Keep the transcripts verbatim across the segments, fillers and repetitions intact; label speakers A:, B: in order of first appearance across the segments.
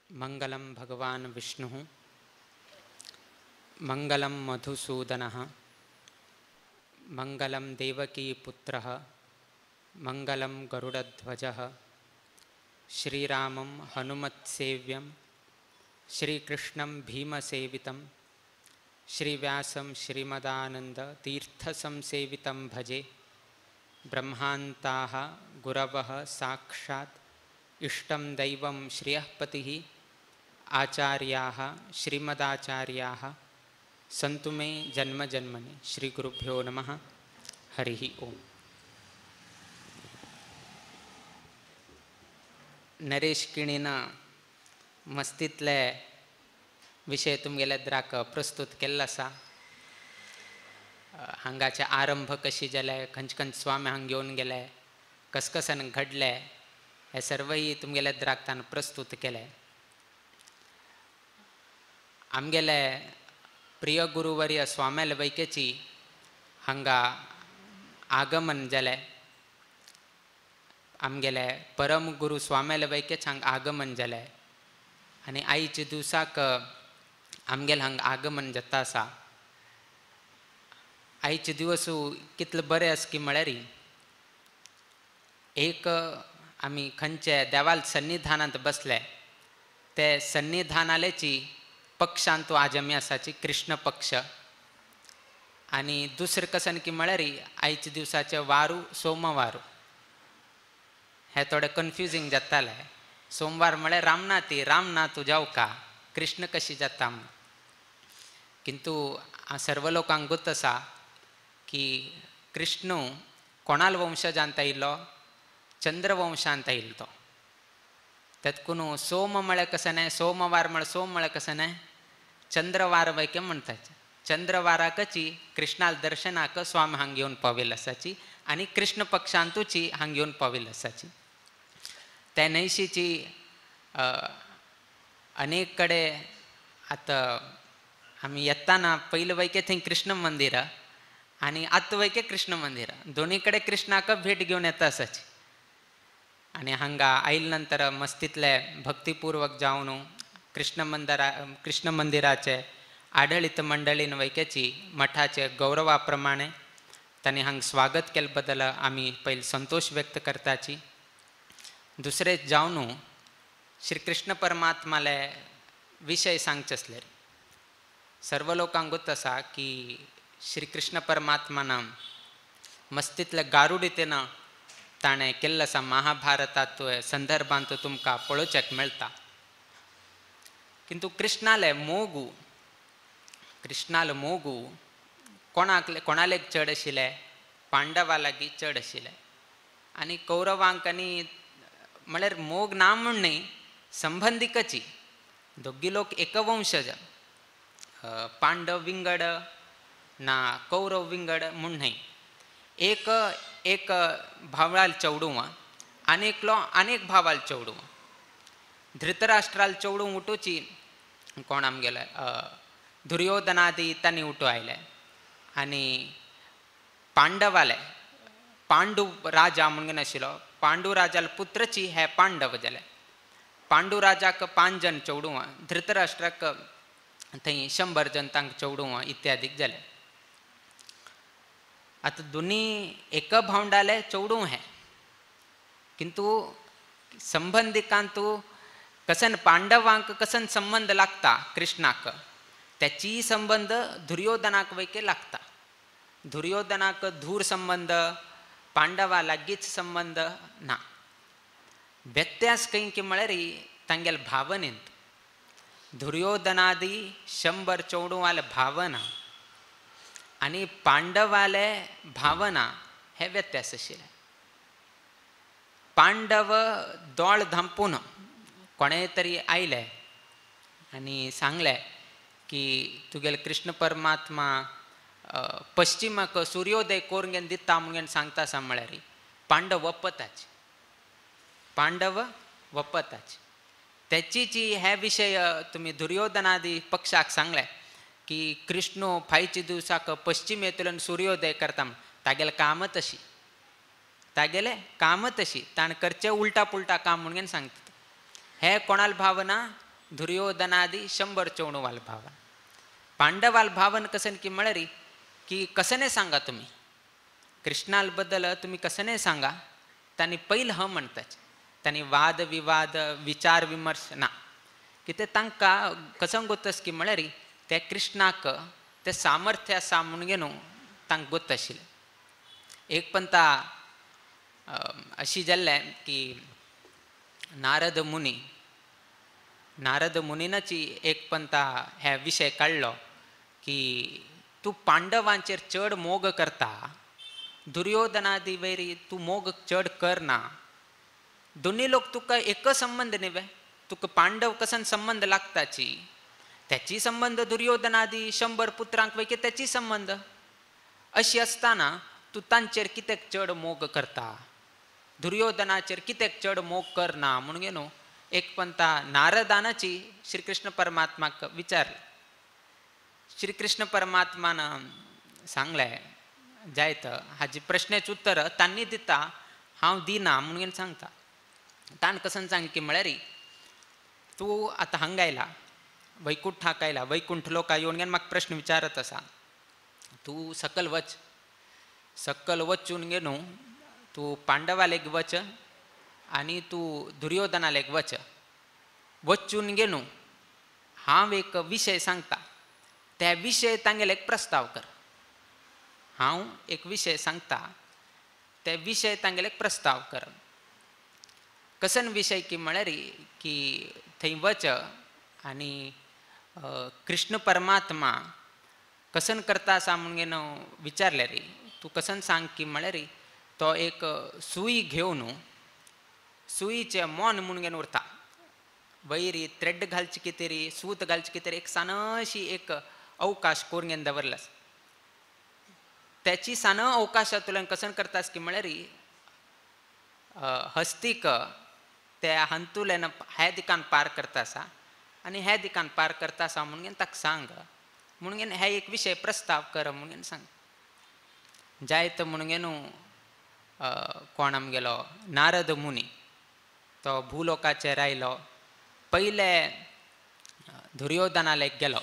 A: मंगलम भगवान विष्णु मंगलम मधुसूदनः मंगलम देवकी पुत्रः मंगलम गरुडध्वजः श्रीरामं हनुमत्सेव्यं श्रीकृष्णं भीमसेवितं श्रीव्यासं श्रीमदानन्दतीर्थसंसेवितं भजे। ब्रह्मान्ताः गुरवः साक्षात् इष्टं दैवं श्रियःपतिः आचार्याः श्रीमदाचार्याः सन्तु मे जन्म जन्मनि। श्री गुरुभ्यो नमः। हरिः ओम। नरेश किणीना मस्तीतले विषय तुमगेल्याद्राक प्रस्तुत केल्लो आसा। हांगाचे आरंभ कशी जाले, खंयचे खंयचे स्वामी हांगा घेवन गेले, कस कसन घडले, हे सर्वही तुमगेल्याद्राक ताणें प्रस्तुत केले। आमगेले प्रिय गुरुवर्य स्वामेल वैकेची हांगा आगमन जाले। आमगेले परम गुरु स्वामेल वैकेच हांगा आगमन जाले आनी आयच्या दिवसाक आमगेले हांगा आगमन जाता आसा। आयचे दिवस कितले बरे आसा की म्हळ्यार एक आमी खंयचे देवाल सन्निधानांत बसले, ते सन्निधानालेची पक्षांत आज आमी आसाची कृष्ण पक्ष। आनी दुसरें कसन की म्हळ्यार आयच्या दिवसाचे वारू सोमवार हे थोडे कन्फ्युजींग जाताले। सोमवार म्हळ्यार रामनाथी, रामनाथ जावका कृष्ण कशी जाता। किंतु सर्व लोकांक गोत आसा की कृष्ण कोणाल वंशजांत आयिल्लो, चंद्रवंशांत आयिल्लो तो। तेतकून सोम म्हळ्यार कशें न्हय, सोमवार म्हळ्यार सोम म्हळ्यार कशें न्हय, चंद्रवार वैके म्हणटात। चंद्रवाराकची कृष्णाल दर्शनाक स्वामी हांगा घेवन पाविल्लो आसाची आनी कृष्ण पक्षांतूची हांगा घेवन पाविल्लो आसाची। ते न्हयशीची अनेक कडेन आतां आमी येताना पयले वैके थंय कृष्ण मंदिर आनी आतां वैके कृष्ण मंदिर, दोनी कडेन कृष्णाक भेट घेवन येता आसाची। आनी हांगा आयिल्ले नंतर मस्तीतले भक्तीपूर्वक जावन कृष्ण मंदिरा कृष्ण मंदिराचे आडळीत मंडळीन वैकेची मठाचे गौरवा प्रमाणे तांणी हांगा स्वागत केले बद्दल आमी पयली संतोष व्यक्त करताची। दुसरें जावन श्री कृष्ण परमात्माले विशय सांगचे आसले। सर्व लोकांक गोत आसा की श्री कृष्ण परमात्माना मस्तीतले गारुडीतेन ताणें केल्लो आसा। महाभारतात संदर्भांत तुमकां पळोवचेक मेळटा। किंतु कृष्णाले मोगू कृष्णाले मोगू कोणाक कोणालेक चड आशिल्ले, पांडवा लागीं चड आशिल्ले। आनी कौरवांक आनी म्हळ्यार मोग ना म्हूण न्ही, संबंदीकची दोगी लोक एक वंशज, पांडव विंगड ना कौरव विंगड म्हूण न्हय। एक एक भावाल चेवडूं आनीकलो आनीक भावाल चेवडूं। धृतराष्ट्राल चेवडूं उठोवची कोण आमगेले दुर्योधनादी तांणी उठूं आयले। आनी पांडवाले पांडू राजा म्हणून आशिल्लो, पांडू राजाल पुत्रची हे पांडव जाले। पांडू राजाक पांच जण चेवडूं, धृतराष्ट्राक थंय शंबर जण तांकां चेवडूं इत्यादीक जाले। आतां दोनी एक भावंडाले चेवडूं हे, किंतु संबंधिकांतू कसन पांडवांक कसन संबंध लागता कृष्णाक, त्याची संबंध दुर्योधनाक वैके लागता। दुर्योधनाक धूर संबंध, पांडवा लागींच संबंध ना। व्यत्यास खंय की म्हळ्यार तांगेले भावनेंत दुर्योधनादी शंबर चेवडूं वाले भावना आनी पांडवाले भावना हे व्यत्यास आशिल्ले। पांडव दोळ धांपून कोणेय तरी आयले आनी सांगले की तुगेले कृष्ण परमात्मा पश्चिमाक सुर्योदय कोरगेन दिता म्हणून सांगता आसा म्हळ्यार पांडव वपताचे, पांडव वपताचे। त्याची जी हे विशय तुमी दुर्योधनादी पक्षाक सांगले की कृष्ण फायच्या दिवसाक पश्चिमेतल्यान सुर्योदय करता, तागेले काम तशी तागेले काम तशी ताण करचे उलटा पुलटा काम म्हणून सांगता। हे कोणाल भावना दुर्योधनादी शंभर चवणू वाल भावन पांडवाल भावन कसन की मळरी की कसने सांगा तुम्ही कृष्णाल बद्दल तुम्ही कसने सांगा त्यांनी पहिलं ह म्हणताच त्यांनी वाद विवाद विचार विमर्श ना की ते तांका कसं गोतस की मळरी त्या कृष्णाक ते सामर्थ्य आसा म्हणून घेनो तांकां गोत आशिल्लें एक पंता अशी जाल्लें की नारद मुनी नारद मुनीनाची एक पंता हे विशय काडलो की तूं पांडवांचेर चड मोग करता दुर्योधनादी वैरी तूं मोग चड करना दोन्ही लोक तुका एक संबंध न्ही तुका पांडव कसन संबंध लागताची त्याची संबंध दुर्योधनादी शंभर पुत्रांक वैकी त्याची संबंध अशी असताना तूं तांचेर कित्याक चड मोग करता दुर्योधनाचेर कित्याक चड मोग करना म्हणून न्हू एक पंता नारदानाची श्री कृष्ण परमात्माक विचारली श्री कृष्ण परमात्मान सांगलें जायत हाजी प्रश्नाचें उत्तर तांणी दिता हांव दिना म्हणून सांगता ताण कसन सांग की म्हळ्यार तूं आतां हांगा आयला वैकुंठाक आयला वैकुंठ लोका येवन घेवन म्हाका प्रश्न विचारत आसा तूं सकल वच सकल वचून गे न्हू तूं पांडवालेक वच आनी तूं दुर्योधनालेक वच वचून गे न्हू हांव एक विशय सांगता त्या विशय तांगेले एक प्रस्ताव कर हांव एक विशय सांगता ते विशय तांगेले एक प्रस्ताव कर कसन विशय की म्हळ्यार की थंय वच आनी कृष्ण परमात्मा कसन करता आसा म्हणून विचारले रे तूं कसन सांग की म्हळ्यार तो एक सुई घेवन सुईचे मोन म्हणून उरता वैरी थ्रेड घालची कितेरी सूत घालची कितेरी एक सानशी एक अवकाश करून दवरला त्याची सान अवकाशांतल्यान कसन करतास की म्हळ्यार हस्तीक त्या हंतुल्यान ह्या दिकान पार करता आसा आनी ह्या दिकान पार करता आसा म्हणून ताका सांग म्हणून हे एक विशय प्रस्ताव कर म्हणून सांग जायत म्हणून न्हू कोण आमगेलो नारद मुनी तो भूलोकाचेर आयलो पयले दुर्योधनालेक गेलो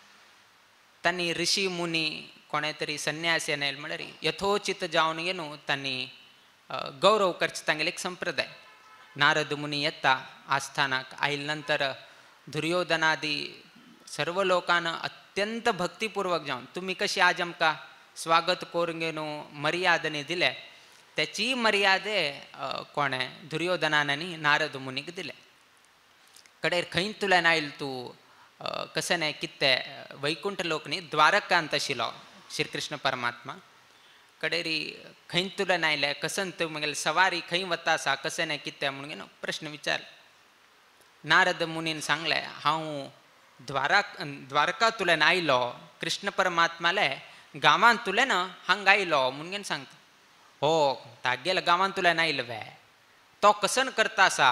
A: तांणी ऋषी मुनी कोणे तरी संन्यासी आयले म्हळ्यार यथोचित जावन गे न्हू तांणी गौरव करचे तांगेले एक संप्रदाय नारद मुनी येता आस्थानाक आयले नंतर दुर्योधनादी सर्व लोकांना अत्यंत भक्तीपूर्वक जावन तुम्ही कशी आज आमकां स्वागत करून गे न्हू मर्यादने दिले त्याची मर्यादे कोणे दुर्योधनान आनी नारद मुनीक दिले कडेर खंयतुल्यान आयल तूं कशें न्ही कितें वैकुंठ लोक न्ही द्वारकांत आशिल्लो श्री कृष्ण परमात्मा कडेरी खंयतुल्यान आयले कसन तुमगेले सवारी खंय वता आसा कशें न्ही कितें म्हणून प्रश्न विचार नारद मुनीन सांगलें हांव द्वारक द्वारकांतुल्यान आयलो कृष्ण परमात्माले गांवांतुल्यान हांगा आयलो म्हणून सांगता हो तागेले गांवांतुल्यान आयलो वे तो कसन करता आसा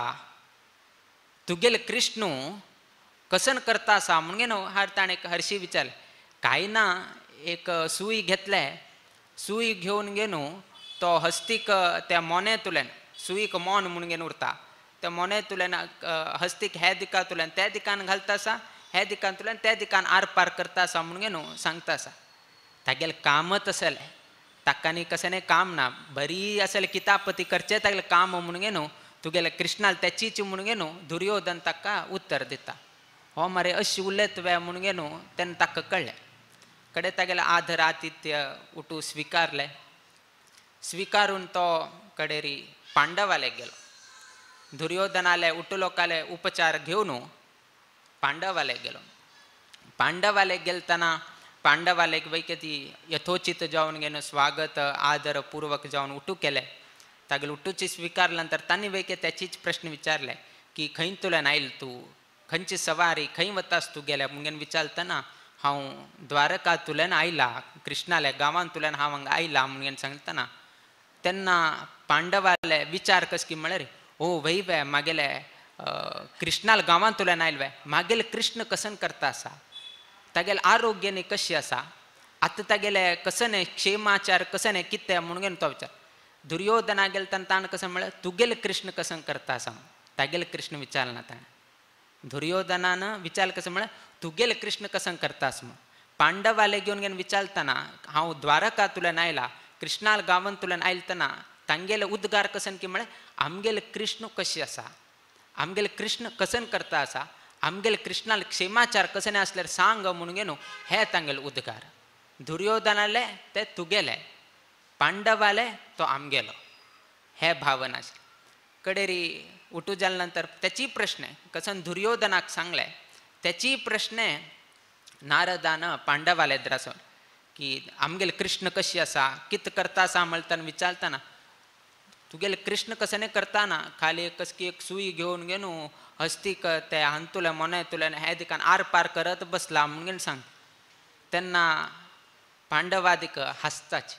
A: तुगेले कृष्ण कसन करता आसा म्हणून हार ताणें हरशी विचारलें कांय ना एक सुई घेतले सुई घेवन गे न्हू तो हस्तीक त्या मोनेतुल्यान सुईक मोन म्हणून घेवन उरता त्या मोनेतुल्यान हस्तीक हे दिकांतुल्यान त्या दिकान घालता आसा हे दिकांतुल्यान त्या दिकान आर पार करता आसा म्हणून गे न्हू सांगता आसा तागेलें कामच आसलें ताका न्ही कशें न्ही काम ना बरी आसलें कितापती करचें तागेलें काम म्हणून गे न्हू तुगेले कृष्णाल त्याचीच म्हणून गे न्हू दुर्योधन ताका उत्तर दिता हो मरे अशी उलयत वे म्हणून गे न्हू तेन्ना ताका कळ्ळें कडेन तागेलें आदर आतिथ्य उठू स्विकारलें स्विकारून तो कडेरी पांडवालेक गेलो दुर्योधनाले उठलोकाले उपचार घेवन पांडवालेक गेलो पांडवालेक गेलतना पांडवालेक वैके ती यथोचित जावन घेवन स्वागत आदर पूर्वक जावन उठू केलें तागेले उठूची स्विकारले नंतर तांणी वैके त्याचीच प्रश्न विचारले की खंयतुल्यान आयल तूं खंयची सवारी खंय वतास तूं गेल्या म्हणून विचारतना हांव द्वारकांतुल्यान आयला कृष्णाले गांवांतुल्यान हांव हांगा आयला म्हणून सांगतना तेन्ना पांडवाले विचार कस की म्हळ्यार ओ वय वे मागेले कृष्णाल गांवांतुल्यान आयल वे मागेले कृष्ण कसन करता आसा तागेले आरोग्य न्ही कशी आसा आतां तागेले कसं न्ही क्षेमाचार कसं न्ही कितें म्हणून तो विचार दुर्योधना गेले तेन्ना ताणें कशें म्हळ्यार तुगेले कृष्ण कसन करता आसा तागेले कृष्ण विचारना ताणें दुर्योधनानं विचार कसं म्हळ्यार तुगेल कृष्ण कसं करतास मग पांडवाले घेऊन घेऊन विचारताना हांव द्वारका तुल्यान आयला कृष्णाल गांवांत तुल्यान आयलतना तांगेले उद्गार कसन की म्हळ्यार आमगेले कृष्ण कशी आसा आमगेले कृष्ण कसन करता आसा आमगेले कृष्णाल क्षेमाचार कसने असल्यार सांग म्हणून गे न्हू हे तांगेले उद्गार दुर्योधनाले ते तुगेले पांडवाले तो आमगेलो हे भावना आशिल्ली कडेरी उठू जाले नंतर त्याची प्रश्न कसन दुर्योधनाक सांगले त्याची प्रश्न नारदान पांडवाले द्रासोन की आमगेले कृष्ण कशी आसा कित करता आसा म्हणटाना विचारताना तुगेले कृष्ण कसने करताना खाली कसकी एक सुई घेवन गे न्हू हस्तीक ते हांतुले मोने तुले हे दिकान आर पार करत बसला म्हणून सांग तेन्ना पांडवादिक हसताची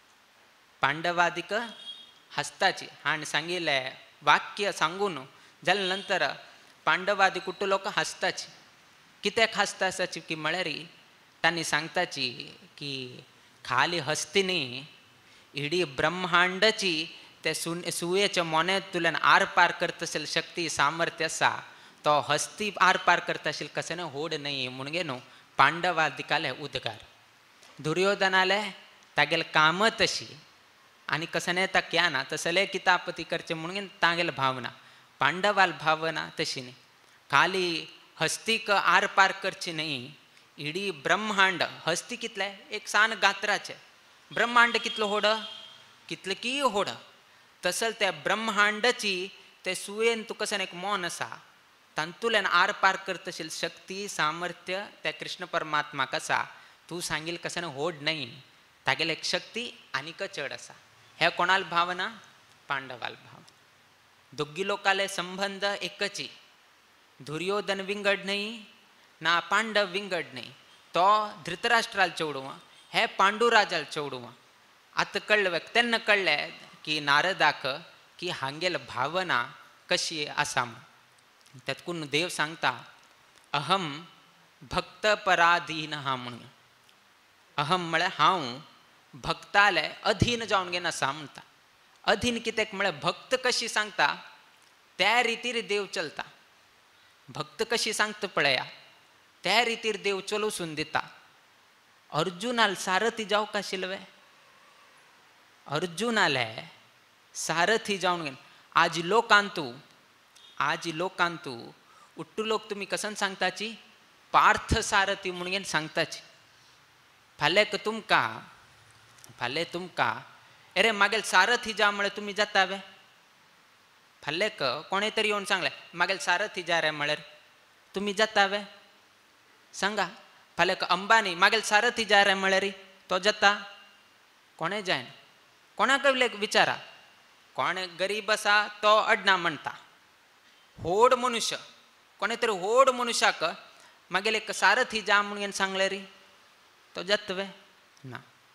A: पांडवादिक हसताची हाण सांगिल्ले वाक्य सांगून जाले नंतर पांडवादी कुट्ट लोक हसताची कित्याक हसता आसाची की म्हळ्यार तांणी सांगताची की खाली हसती न्ही इडी ब्रह्मांडाची ते सु सुयेच्या मोन्यात तुल्यान आर पार करता आसली शक्ती सामर्थ्य आसा तो हस्ती आर पार करता आशिल्ली कशें होड न्ही म्हणून गे न्हू पांडवादिकाले उद्गार दुर्योधनाले तागेले काम तशी आनी कसने ता क्या ना तसले कितापती करचे म्हणून तागेले भावना पांडवाल भावना तशी न्ही खाली हस्तीक आर पार करची न्ही इडी ब्रह्मांड हस्ती कितले एक सान गात्राचे ब्रह्मांड कितलो होड कितले की होड तसल त्या ब्रह्मांडाची ते सुयेन तुका कसन एक मोन आसा तांतुल्यान आर पार करता आशिल्ली शक्ती सामर्थ्य त्या कृष्ण परमात्माक आसा तूं सांगिल कसन होड न्ही तागेले एक शक्ती आनीक चड आसा हे कोणाल भावना पांडवाल भावना दोगी लोकाले संबंध एकची दुर्योधन विंगड न्ही ना पांडव विंगड न्ही तो धृतराष्ट्राल चेवडूं हे पांडुराजाल चेवडूं आतां कळ्ळें तेन्ना कळ्ळें की नारदाक की हांगेल भावना कशी आसा तेतकून देव सांगता अहम भक्त पराधीन हा म्हणून अहम म्हळ्यार हांव भक्ताले अधीन जावन घेन आसा म्हणटा अधीन कित्याक म्हळ्यार भक्त कशी सांगता त्या रितीर देव चलता भक्त कशी सांगता पळया त्या रितीर देव चलोवसून दिता अर्जुनाल सारथी जावंक आशिल्ले अर्जुनाले सारथी जावन घेन आज लोकांतू आज लोकांतू उट्टू लोक तुमी कसन सांगताची पार्थ सारथी म्हणून घेन सांगताची फाल्याक तुमकां फाल्यां तुमकां अरे मागेल सारथी जा म्हळ्यार तुमी जाता वे फाल्याक कोणे तरी येवन सांगलें मागेल सारथी जा रे म्हळ्यार तुमी जाता वे सांगा फाल्याक अंबानी मागेल सारथी जा रे म्हळ्यार तो जाता कोणे जायना कोणाक विचारा कोणे गरीब आसा तो अडना म्हणटा होड मनुष्य कोणे तरी होड मनुश्याक मागेल एक सारथी जा म्हणून सांगले री तो जाता वे ना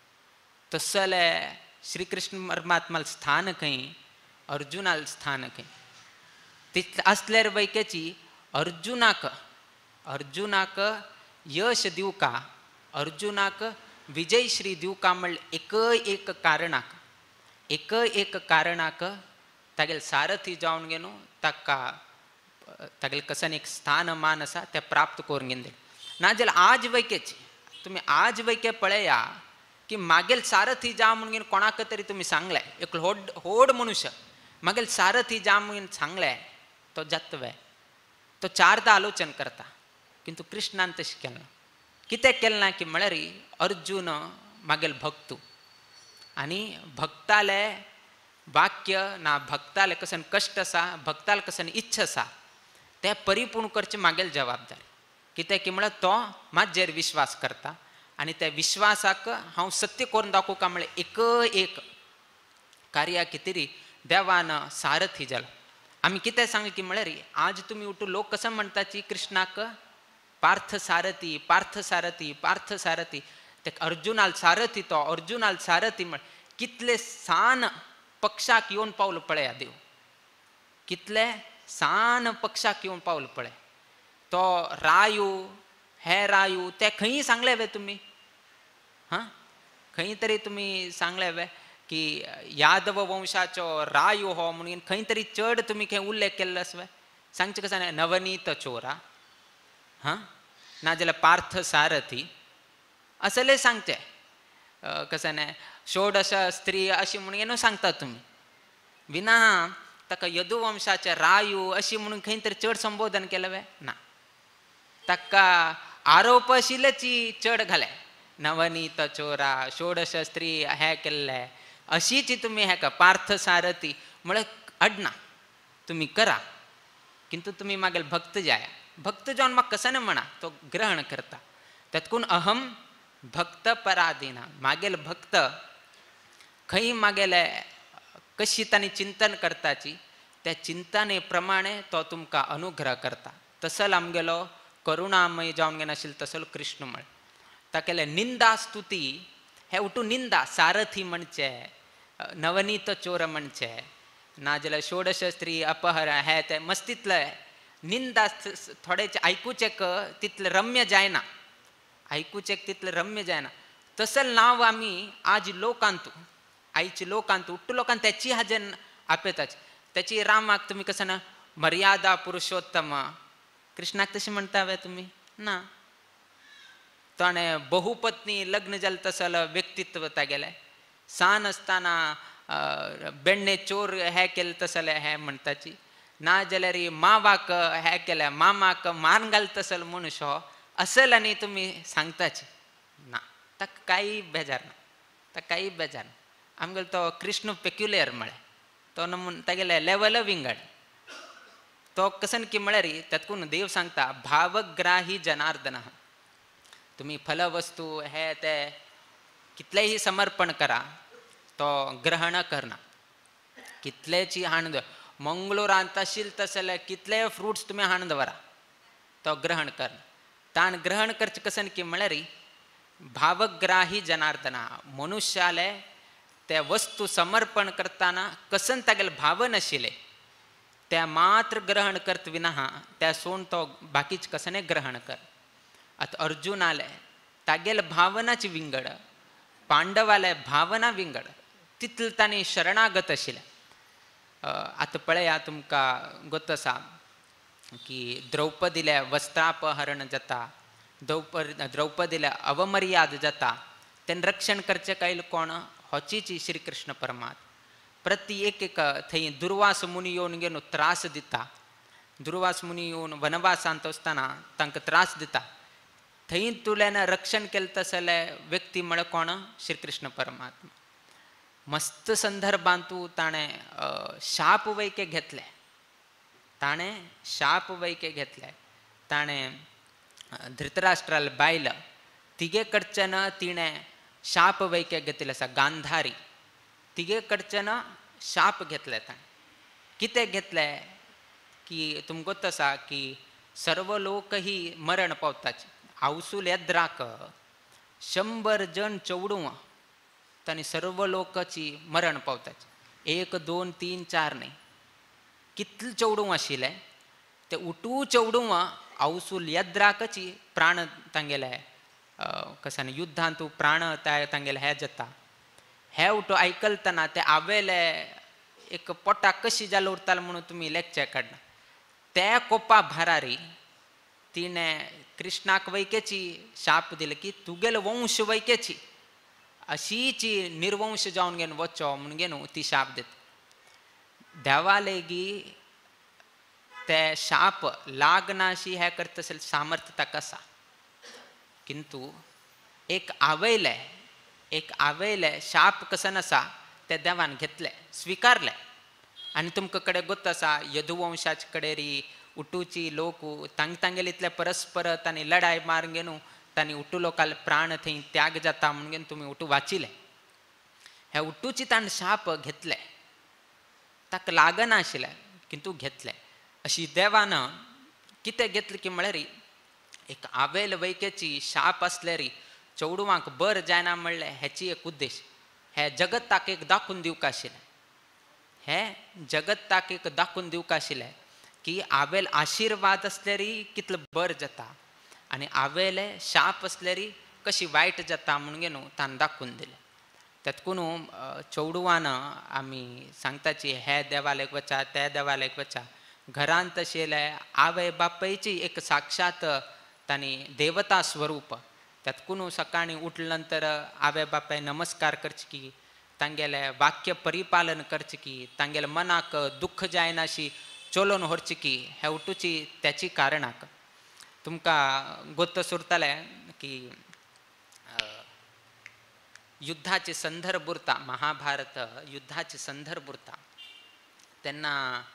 A: तसले श्री कृष्ण परमात्माल स्थान खंय अर्जुनाल स्थान खंय तितले असल्यार वैकेची अर्जुनाक अर्जुनाक यश दिवका अर्जुनाक विजय श्री दिवका म्हणल्यार एकय एक कारणाक एकय एक कारणाक तागेले सारथी जावन घेवन ताका तागेले कसन एक स्थान मान आसा ते प्राप्त करून घेवन नाजाल्यार आज वैकेची तुमी आज वैके पळया की मागेल सारथी जा म्हणून कोणाक तरी तुमी सांगले एक होड होड मनुष्य मागेल सारथी जा म्हणून सांगले तो जातवे तो चारदा आलोचन करता किंतु कृष्णान तशें केलें ना कित्याक केलें ना की म्हळ्यार अर्जुन मागेल भक्तू आनी भक्ताले वाक्य ना भक्ताले कसन कश्ट आसा भक्ताले कसन इच्छा आसा ते परिपूर्ण करचे मागेल जबाबदारी कित्याक की म्हळ्यार तो म्हाजेर विश्वास करता आनी त्या विश्वासाक हांव सत्य करून दाखोवका म्हळ्यार एक एक कार्या कितें देवान सारथी जालो आमी कितें सांग की म्हळ्यार आज तुमी उठून लोक कसं म्हणटाची कृष्णाक पार्थ सारथी पार्थ सारथी पार्थ सारथी ते अर्जुनाल सारथी तो अर्जुनाल सारथी म्हण कितले सान पक्षाक येवन पावलो पळया देव कितले सान पक्षाक येवन पावलो पळय तो रायू हे रायू ते खंय सांगले वे तुमी हां खंय तरी तुमी सांगले वे की यादव वंशाचो रायू हो म्हणून खंय तरी चड तुमी खंय उल्लेख केल्लो आसा वे सांगचे कसं नाही नवनीत चोरा हां नाजाल्यार पार्थ सारथी असले सांगचे कसं नाही षोडश स्त्री अशी म्हणून येणं सांगता तुम्ही विना ताका यदुवंशाचे रायू अशी म्हणून खंय तरी चड संबोधन केलं वे ना ताका आरोप आशिल्लेची चड घाले नवनीत चोरा षोडश स्त्री हे केल्ले अशीच तुम्ही हे का पार्थ सारथी म्हळ्यार अडना तुम्ही करा किंतु तुम्ही मागेल भक्त जाय भक्त जावन म्हाका कसं म्हणा तो ग्रहण करता त्यातकून अहम भक्त पराधीना मागेल भक्त खंय मागेले कशी तांणी चिंतन करताची त्या चिंतने प्रमाणे तो तुमकां अनुग्रह करता तसल आमगेलो करुणामय जावन घेन आशिल्लो तसलो कृष्ण म्हण ताकेले निंदा स्तुती हे उठू निंदा सारथी म्हणचे नवनीत चोर म्हणचे नाजाल्यार षोडश स्त्री अपहर हे ते मस्तीतले निंदा थोडेचे आयकूचेक तितले रम्य जायना आयकूचेक तितले रम्य जायना तसल नांव आमी आज लोकांतू आयचे लोकांतू उट्ट लोकांत त्याची हाजेर आपयताचे त्याची रामाक तुमी कसं ना मर्यादा पुरुषोत्तम कृष्णाक तशें म्हणटा वे तुमी ना ताणें बहुपत्नी लग्न जालें तसलो व्यक्तित्व तागेलें सान आसतना बेण्णे चोर हे केलें तसले हे म्हणटाची ना जाल्यार मावाक हे केलें मामाक मारून घाल तसलो मनुष्य हो असल आनी तुमी सांगताची ना ताका कांय बेजार ना ताका कांय बेजार ना आमगेलो तो कृष्ण पेक्युलर म्हळें तो नमून तागेले लेवल विंगड तो कसन की म्हळ्यार तातूंत देव सांगता भावग्राही जनार्दन तुम्ही फलवस्तू हे ते कितलेही समर्पण करा तो ग्रहण करना कितलेची हाण मंगळूरांत आशिल्ले तसले कितले फ्रुट्स तुम्ही हाण दवरा तो ग्रहण करना ताण ग्रहण करचे कसन की म्हळ्यार भावग्राही जनार्दन मनुष्याले ते वस्तू समर्पण करताना कसन तागेले भाव नाशिल्ले त्या मात्र ग्रहण करत विना त्या सोन तो बाकीच कसने ग्रहण कर आता अर्जुनाले तागेले भावनाची विंगड पांडवाले भावना विंगड तितले तांणी शरणागत आशिल्ले आतां पळया तुमकां गोत आसा की द्रौपदीले वस्त्रापहरण जाता द्रौप द्रौपदीले अवमर्याद जाता तें रक्षण करचें काय कोण होचीची श्री कृष्ण परमात्मा प्रति एक एक थंय दुर्वास मुनी येवन घेवन त्रास दिता दुर्वास मुनी येवन वनवासांत आसतना तांकां त्रास दिता थंय तुलें रक्षण केलें तसले व्यक्ती म्हळ्यार कोण श्री कृष्ण परमात्मा मस्त संदर्भांतू ताणें शाप वैके घेतले ताणें शाप वैके घेतले ताणें धृतराष्ट्राल बायल तिगे कडच्यान तिणें शाप वैके घेतिल्ले आसा गांधारी तिगे कडच्यान शाप घेतले ताणें कितें घेतले की तुमकां गोत आसा की सर्व लोक ही मरण पावताचे आवसूल येद्राक शंबर जण चौडूं तांणी सर्व लोकांची मरण पावताची एक दोन तीन चार न्ही कितले चौडूं आशिल्ले ते उठू चौडूं आवसूल येद्राकची प्राण तांगेले कसान युद्धांत प्राण तांगेले हे जाता हे उठो आयकलतना ते आवेले एक पोटाक कशी जाले उरताले म्हणून तुमी लेखचे काडना ते कोपा भारारी तिणें कृष्णाक वैकेची शाप दिले की तुगेलो वंश वैकेची अशीची निर्वंश जावन घेवन वचो म्हणून घेवन ती शाप दिता देवा लेगी ते शाप लागनाशी हे करता आसले सामर्थ्य ताका आसा किंतु एक आवयले एक आवयले शाप कसन आसा ते देवान घेतले स्विकारले आनी तुमकां कडेन गोत आसा यदुवंशाचे कडेन उटूची लोक तांग तांगेले इतले परस्पर तांणी लढाय मारून घेवन तांणी उटू लोकांले प्राण थंय त्याग जाता म्हणून घेवन तुमी उटू वाचिले हे उटूची ताणें शाप घेतले ताका लागना आशिल्ले किंतु घेतले अशी देवान कितें घेतलें की म्हळ्यार एक आवेल वैकेची शाप आसल्यार चौडवांक बर जायना म्हणलें हेची एक उद्देश हे जगताक एक दाखोवन दिवंक आशिल्लें हे जगताक एक दाखोवन दिवंक आशिल्लें की आवेल आशिर्वाद आसल्यार कितलो बर जाता आनी आवेले शाप आसल्यार कशी वायट जाता म्हणून घेवन ताणें दाखोवन दिलें तातूंत चौडवान आमी सांगताची हे देवालयाक वचा त्या देवालयाक वचा घरांत तशेले आवय बापायची एक साक्षात तांणी देवता स्वरूप त्यातकून सकाळी उठले नंतर आवय बापाय नमस्कार करचे की तांगेले वाक्य परिपालन करचे की तांगेले मनाक दुःख जायनाशी चोलोन व्हरचे की हे उठूची त्याची कारणाक तुमकां गोत्त सुरतले की युद्धाचे संदर्भ उरता महाभारत युद्धाचे संदर्भ उरता तेन्ना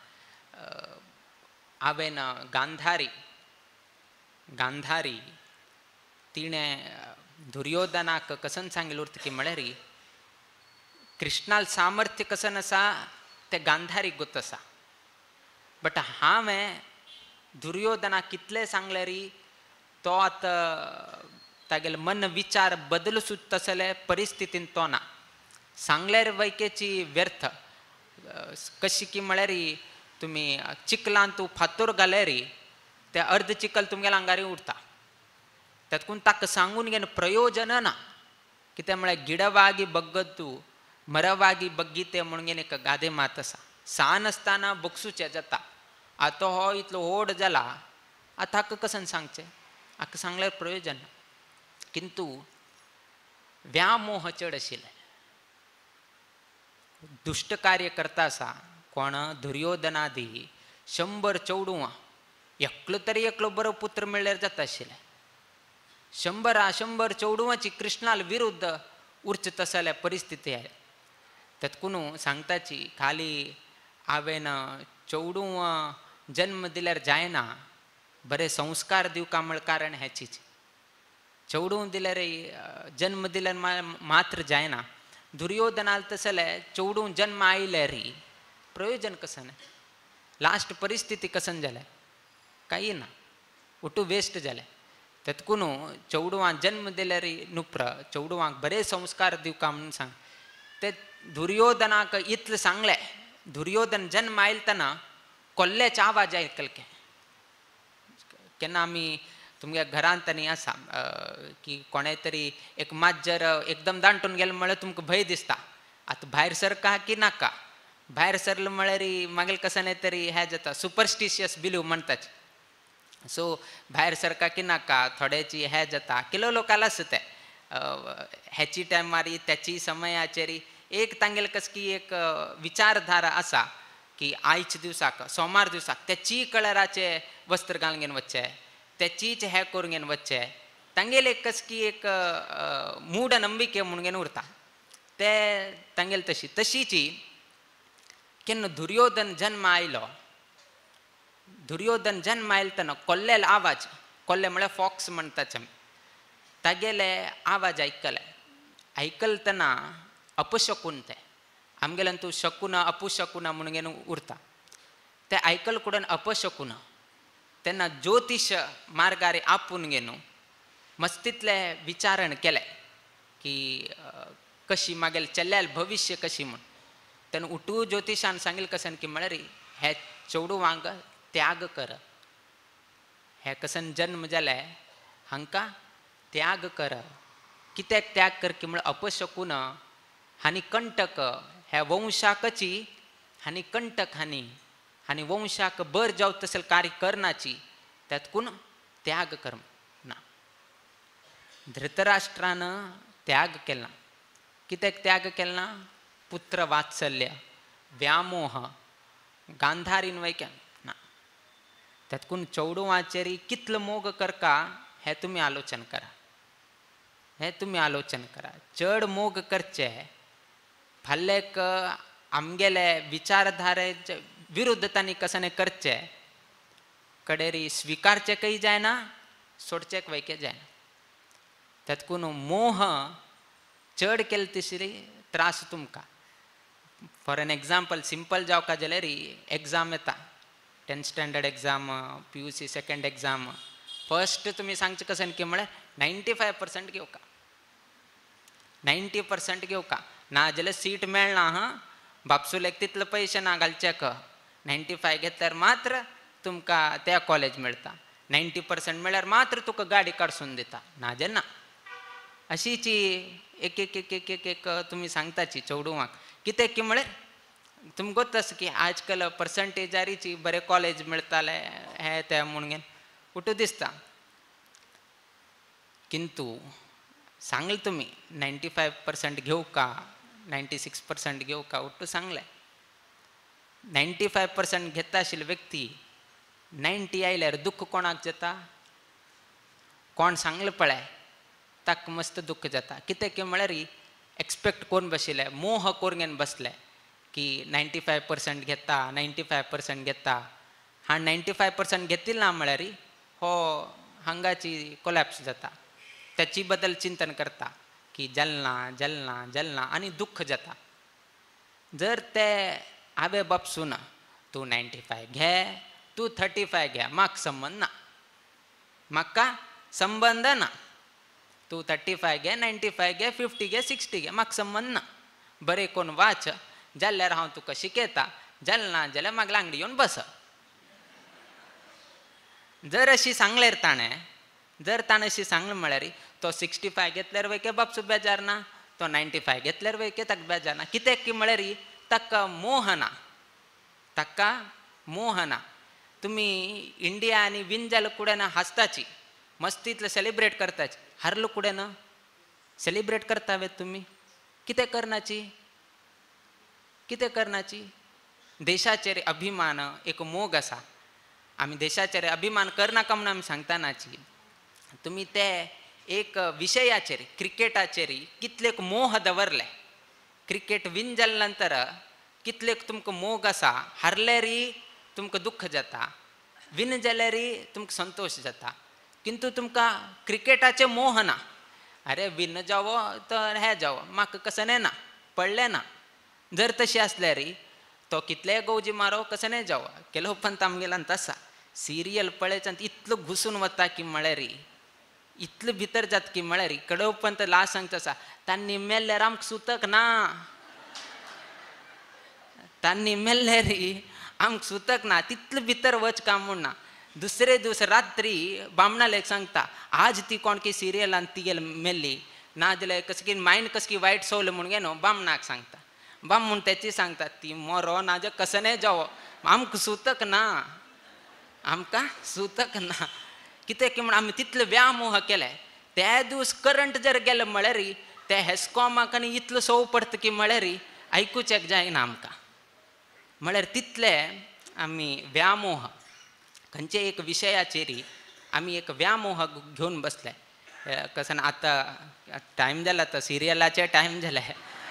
A: हांवें गांधारी गांधारी तिणें दुर्योधनाक कसन सांगिल्लें उरता की म्हळ्यार कृष्णाल सामर्थ्य कसन आसा तें गांधारीक गोत आसा बट हांवें दुर्योधनाक कितलें सांगलें री तो आतां तागेले मन विचार बदल सुद्दां तसले परिस्थितीन तो ना सांगल्यार वैकेची व्यर्थ कशी की म्हळ्यार तुमी चिकलान तूं फातोर घाले री ते अर्ध चिकल तुमगेल्या आंगारी उरता तातूंत ताका सांगून घेवन प्रयोजन ना कित्याक म्हळ्यार गिडवागी बग्गतू मरवागी बग्गीते म्हणून घेवन एक गादे मात आसा सान आसतना बगसूचें जाता आतां हो इतलो व्हड जाला आतां हाका कसन सांगचें हाका सांगल्यार प्रयोजन ना किंतु व्यामोह चड आशिल्ले दुष्ट कार्य करता आसा कोण दुर्योधनादी शंबर चौडुवां एकलो तरी एकलो बरो पुत्र मेळ्ळ्यार जाता आशिल्लें शंबरा शंबर चौडुवांची कृष्णाल विरुद्ध उरचे तसले परिस्थिती आहे तातकून सांगताची खाली हांवें चौडुवां जन्म दिल्यार जायना बरे संस्कार दिवका म्हण कारण हेचीच चौडूं दिल्यार जन्म दिल्यार मात्र जायना दुर्योधनाल तसले चौडूं जन्म आयले री प्रयोजन कसन लास्ट परिस्थिती कसन जालें काही ना उठू वेस्ट जालें तातकून चौडवांक जन्म दिल्यार नुप्र चौडवांक बरे संस्कार दिवका म्हणून सांग ते दुर्योधनाक इतलें सांगलें दुर्योधन जन्म आयलतना कोल्ल्याचे आवाज आयकल्के केन्ना आमी तुमगे घरांत न्ही आसा की कोणें तरी एक माजर एकदम दांटून गेलो म्हळ्यार तुमकां भंय दिसता आतां भायर सरका की नाका भायर सरलो म्हळ्यार मागीर कशें तरी हें जाता सुपरस्टिशियस बिलीव म्हणटात सो भायर सरका की नाका थोड्याची हें जाता किलो लोकांना आसा ते हेची टायमार त्याची समयाचेर एक तांगेल कसकी एक विचारधारा आसा की आयच्या दिसाक सोमार दिसाक त्याची कलराचे वस्त्र घालून घेवन वच्चे त्याचीच हें करून घेवन वच्चे तांगेल एक कसकी एक मूढ नंबिके म्हणून घेवन उरता ते तांगेल तशी तशीची केन्ना दुर्योधन जन्म आयलो दुर्योधन जन्म आयलो तेन्ना कोल्लेल आवाज कोल्ले म्हळ्यार फॉक्स म्हणटात आमी तागेले आवाज आयकले आयकलतना अपशकून ते आमगेल्यान तूं शकून अपशकून म्हणून घेवन उरता ते आयकल कुडून अपशकून तेन्ना ज्योतिश मार्गार आपून घेवन मस्तीतले विचारण केले की कशी मागेल चल्ल्याल भविष्य कशी म्हूण तेन्ना उठू ज्योतिशान सांगिल्लें कसन की म्हळ्यार हे चौडवांक त्याग कर हे कसन जन्म जाले हांकां त्याग कर कित्याक त्याग कर की म्हळ्यार अपशकून हानी कंटक ह्या वंशाकची हानी कंटक हानी आनी वंशाक बर जावं तसले कार्य करनाची तातकून त्याग कर ना धृतराष्ट्रान त्याग केला कित्याक त्याग केला ना पुत्र वात्सल्य व्यामोह गांधारीन वैक्या ना तातकून चौडवांचेर कितलो मोग करका हे तुमी आलोचन करा हे तुमी आलोचन करा चड मोग करचे फाल्लेक आमगेले विचारधारेचे विरुद्ध तांणी कशें करचे कडेरी स्विकारचेकय जायना सोडचेक वैके जायना तातकून मोह चड केले तशें त्रास तुमकां फॉर एन एग्जाम्पल सिंपल जावका जाल्यार एग्जाम येता tenth standard exam P U C second exam first तुमी सांगचे कशें की म्हळ्यार नायन्टी फायव पर्संट घेवका नायन्टी पर्संट घेवका ना जाल्यार सीट मेळना हां बापसूलेक तितले पयशे ना घालचेक नायन्टी फाय घेतल्यार मात्र तुमकां त्या कॉलेज मेळटा नायन्टी पर्संट मेळ्यार मात्र तुका गाडी काडसून दिता ना जाल्यार ना अशीची एक एक एक एक एक एक तुमी सांगताची चौडवांक कित्याक की म्हळ्यार तुमक गोत्तस की आजकाल पर्संटेजारीची बरे कॉलेज मिळताले हे ते म्हणून उठू दिसता. किंतु सांगल तुम्ही नाईन्टी फाईव्ह पर्सेंट घेऊ का नाईन्टी सिक्स पर्सेंट घेऊ का उठू सांगलंय. नाईन्टी फाईव्ह पर्सेंट घेता आशिल्ली व्यक्ती नाईन्टी आयल्यार दुःख कोणाक जाता. कोण सांगलं पळय ताक मस्त दुःख जाता. कितें की म्हळ्यार एक्सपेक्ट करून बशिल्ले मोह करून बसले की नाईन्टी फाईव्ह पर्सेंट घेता नाईन्टी फाईव्ह पर्सेंट घेता. हा नाईन्टी फाईव्ह पर्सेंट घेतिल ना म्हळ्यार हो हांगाची कोलॅप्स जाता. त्याची बद्दल चिंतन करता की जलना जलना जलना आणि दुःख जाता. जर ते हांवें बापसून तूं नाईन्टी फाईव्ह घे तूं थर्टी फाईव्ह घे म्हाका संबंद ना. म्हाका संबंध ना. तूं थर्टी फाईव्ह घे नाईन्टी फाईव्ह घे फिफ्टी घे सिक्स्टी घे म्हाका संबंध ना. बरें कोण वाच जाल्यार हांव तुका शिकयता. जालना जाल्यार म्हाका लांगडी येवन बस. जर अशी सांगल्यार ताणें जर ताणें अशी सांगलें म्हळ्यार तो सिक्स्टी फायव्ह घेतल्यार वयके बापचो बेजार ना. तो नाईन्टी फायव्ह घेतल्यार वयके ताका बेजार ना. कित्याक की म्हळ्यार ताका मोह ना. ताका मोह ना. तुमी इंडिया आनी विन जाले कुडेन हांसताची मस्तीतले सेलिब्रेट करताची. हारलो कुडेन सेलिब्रेट करतावे तुमी. कितें करनाची कितें करनाची. देशाचेर अभिमान एक मोग आसा. आमी देशाचेर अभिमान करनाका म्हणून आमी सांगतानाची. तुमी ते एक विशयाचेर क्रिकेटाचेर कितलेक मोह दवरले. क्रिकेट विन जाले नंतर कितलेक तुमकां मोग आसा. हारल्यारय तुमकां दुःख जाता विन जाल्यारय तुमकां संतोश जाता. किंतु तुमकां क्रिकेटाचे मोह ना. अरे विन जावो तर हे जावो म्हाका कसं ना पडलें ना. जर तशी आसल्यार तो कितलेय गौजी मारो कसं नाही जावो. केलो पण तामगेलान तसा सिरियल पळयच्यान इतलो घुसून वता की म्हळ्यार इतलें भितर जाता की म्हळ्यार कडवपण तर लास्ट सांगता आसा तांणी मेल्ल्यार आमकां सुतक ना. तांणी मेल्ल्यार आमकां सुतक ना. तितलें भितर वच काम म्हूण ना. दुसरे दीस रात्री बामणालेक सांगता आज ती कोणकी सिरियलान ती गेल मेल्ली ना जाल्यार कस की मायंड कस की वायट सवले म्हूण गे न्हू बामणाक सांगता. बाम म्हूण तेची सांगता ती मरो ना जाल्यार कसं नाही जावो आमकां सुतक ना. आमकां सुतक ना. कित्याक की म्हण आमी तितले व्यामोह केले. त्या दीस करंट जर गेले म्हळ्यार ते हेस्कॉमाक आनी इतलो सव पडटा की म्हळ्यार आयकूचेक जायना आमकां. म्हळ्यार तितले आमी व्यामोह खंयचे एक विशयाचेर आमी एक व्यामोह घेवन बसले. कसं आतां टायम जाला तो सिरियलाचे टायम जाले.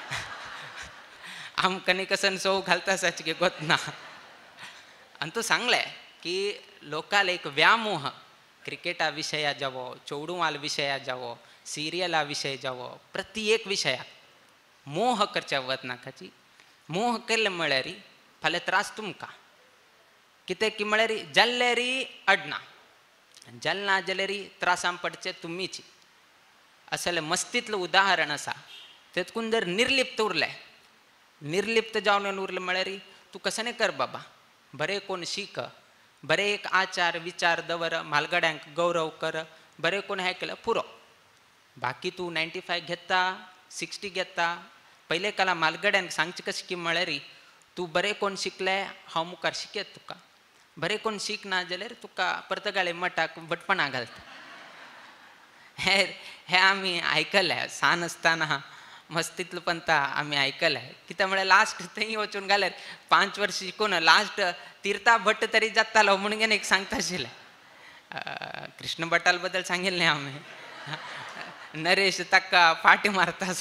A: आमकां न्ही कसं सव घालता आसाची की गोत ना. आनी तूं सांगलें की लोकाल एक व्यामोह क्रिकेटा विशया जावो चौडूवाल विशया जावो सिरियला विशय जावो प्रत्येक विशयाक मोह करचे वचनाकाची. मोह केले म्हळ्यार फाल्यां त्रास तुमकां. कित्याक की म्हळ्यार जाल्ल्यारी अडना जालना जाल्यार त्रासान पडचे तुमीच. असले मस्तीतलं उदाहरण आसा. तेतून जर निर्लिप्त उरले निर्लिप्त जावन उरले म्हळ्यार तूं कशें नाही कर बाबा. बरें कोण शीक बरें एक आचार विचार दवर म्हालगड्यांक गौरव कर बरें कोण हें केलं पुरो. बाकी तूं नायन्टी फायव्ह घेता सिक्स्टी घेता पयले काला म्हालगड्यांक सांगचें कशें की म्हळ्यार तूं बरें कोण शिकलें हांव मुखार शिकयत तुका. बरें कोण शीक ना जाल्यार तुका परतगाळे मठाक भटपणा घालता. हे हे आमी आयकलें सान आसतना मस्तीतलो पंता आमी आयकलें. कित्याक म्हळ्यार लास्ट थंय वचून घाल्यार पांच वर्स शिकून लास्ट तीर्था भट्ट तरी जातालो म्हणून एक सांगता आशिल्लें. कृष्ण भटाल बद्दल सांगिल्लें आमी. नरेश ताका फाटी मारता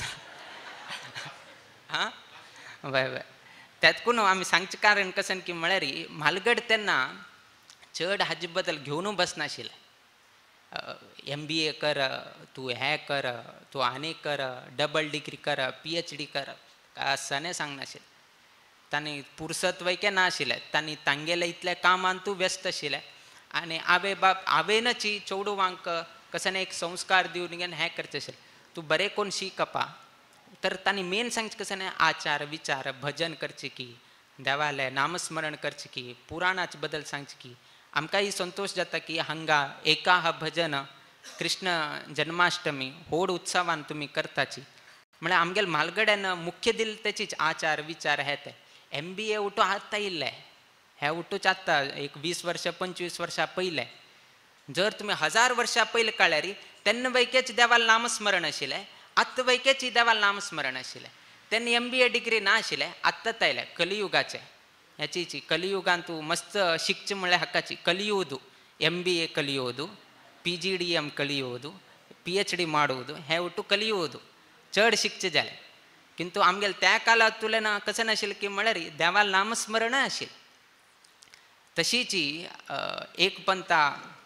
A: हां बाय बाय. त्यातकून आमी सांगचें कारण कशें की म्हळ्यार म्हालगड तेन्ना चड हाजे बद्दल घेवनू बसनाशिल्ले. एम बी ए कर तूं हें कर तूं आनी कर डबल डिग्री कर पी एच डी कर असं सांगनाशिल्ले. तांणी पुरसत वयके नाशिल्ले. तांणी तांगेले इतले कामान तूं व्यस्त आशिल्ले आनी आवय बाप आवयनच चेडवांक कशें एक संस्कार दिवन घेवन हें करचें आशिल्लें. तूं बरें कोण शिकपा तर तांणी मेन सांगचें कशें आचार विचार भजन करचें की देवालें नामस्मरण करचें की पुराणाचे बद्दल सांगचें की आमकांय संतोश जाता की हांगा एका हा भजन कृष्ण जन्माष्टमी व्हड उत्सवान तुमी करताची. म्हळ्यार आमगेले म्हालगड्यान मुख्य दिल तेचीच आचार विचार हे ते. एम बी ए उठो आत्ता इल्ले हे उठूच आत्ता एक वीस वर्ष पंचवीस वर्षा पयले. जर तुम्ही हजार वर्षा पयले काळ्यारी तेन्ना वैकेच देवाल नामस्मरण आशिल्लें, आत्ता वैकेच देवाल नामस्मरण आशिल्लें. तेन्ना एम बी ए डिग्री ना आशिल्लें, आत्ताच आयलें कलियुगाचें. ह्याची कलियुगान तूं मस्त शिकचें म्हणल्यार हक्काची. ಕಲಿಯುವುದು ಎಂ ಬಿ ಎ ಕಲಿಯೋದು, ಪಿ ಜಿ ಡಿ ಎಮ್ ಕಲಿಯೋದು, पी एच डी ಮಾಡುವುದು हे ಒಟ್ಟು ಕಲಿಯುವುದು चड शिकचे जालें. किंतु आमगेले त्या काळात तुलें कशें नाशिल्लें की म्हळ्यार देवाल नामस्मरण आशिल्लें. तशीच एक पंथा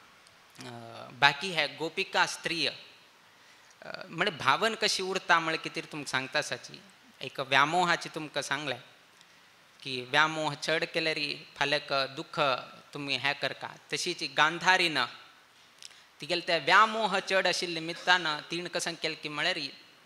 A: बाकी हे गोपिका स्त्रीय म्हणजे भावन कशी उरता म्हळ्यार कितें तुमकां सांगता साची. एक व्यामोहाची तुमकां सांगलें की व्यामोह चड केल्यार फाल्याक दुख्ख तुमी हें करता. तशीच गांधारीन तिगेले ते व्यामोह चड आशिल्ले निमित्तान तीन कशें केलें की म्हळ्यार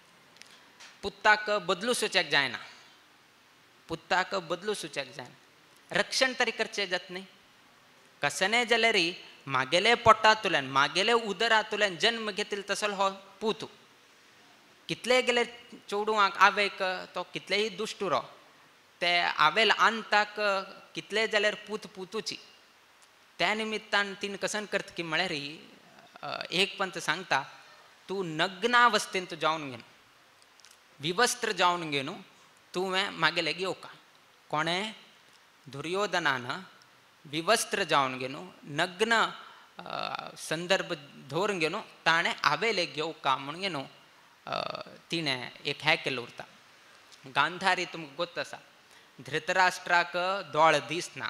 A: पुत्ताक बदलू सुचेक जायना. पुत्ताक बदलू सुचेक जायना. रक्षण तरी करचें जात न्ही. कसने जाल्यार मागेले पोटांतल्यान मागेले उदरांतल्यान जन्म घेतिल्लो तसलो हो पूत. कितले गेले चेडूआक आवेक तो कितलेय दुश्टुरो ते आवेल अंताक कितले जाल्यार पूत पुतूची. त्या निमित्तान तीन कसन करता की म्हळ्यार एक पंत सांगता तूं नग्नावस्थेन तूं जावन घेन, विवस्त्र जावन घेवन तुवें मागेले घेवका. कोणें दुर्योधनान विवस्त्र जावन घेवन नग्न संदर्भ धरून घेवन ताणें हावेले घेवका म्हणून घेवन तिणें एक हें केल्लो उरता. गांधारी तुमकां गोत आसा धृतराष्ट्राक दोळ दिसना.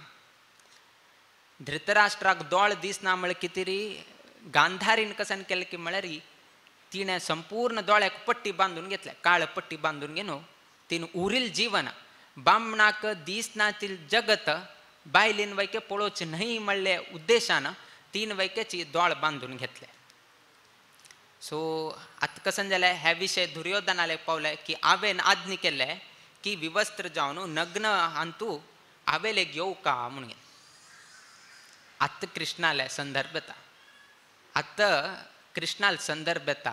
A: धृतराष्ट्राक दोळ दिसना म्हळ्यार कितें री गांधारीन कसन केलें की म्हळ्यार तिणें संपूर्ण दोळ्याक पट्टी बांदून घेतल्या, काळ पट्टी बांदून घेवन तिणें उरील जीवन बामणाक दिसना ती जगत बायलीन वैके पळोवचें न्हय म्हणले उद्देशान तीन वैकेची दोळ बांदून घेतले. सो आतां कसन जालें हे विशय दुर्योधनाले पावले की हांवें आज्ञा केल्ले की विवस्त्र जावन नग्न हांतू हावेले घेवका म्हणून. आत्ता कृष्णाले संदर्भ येता. आत्ता कृष्णाल संदर्भ येता.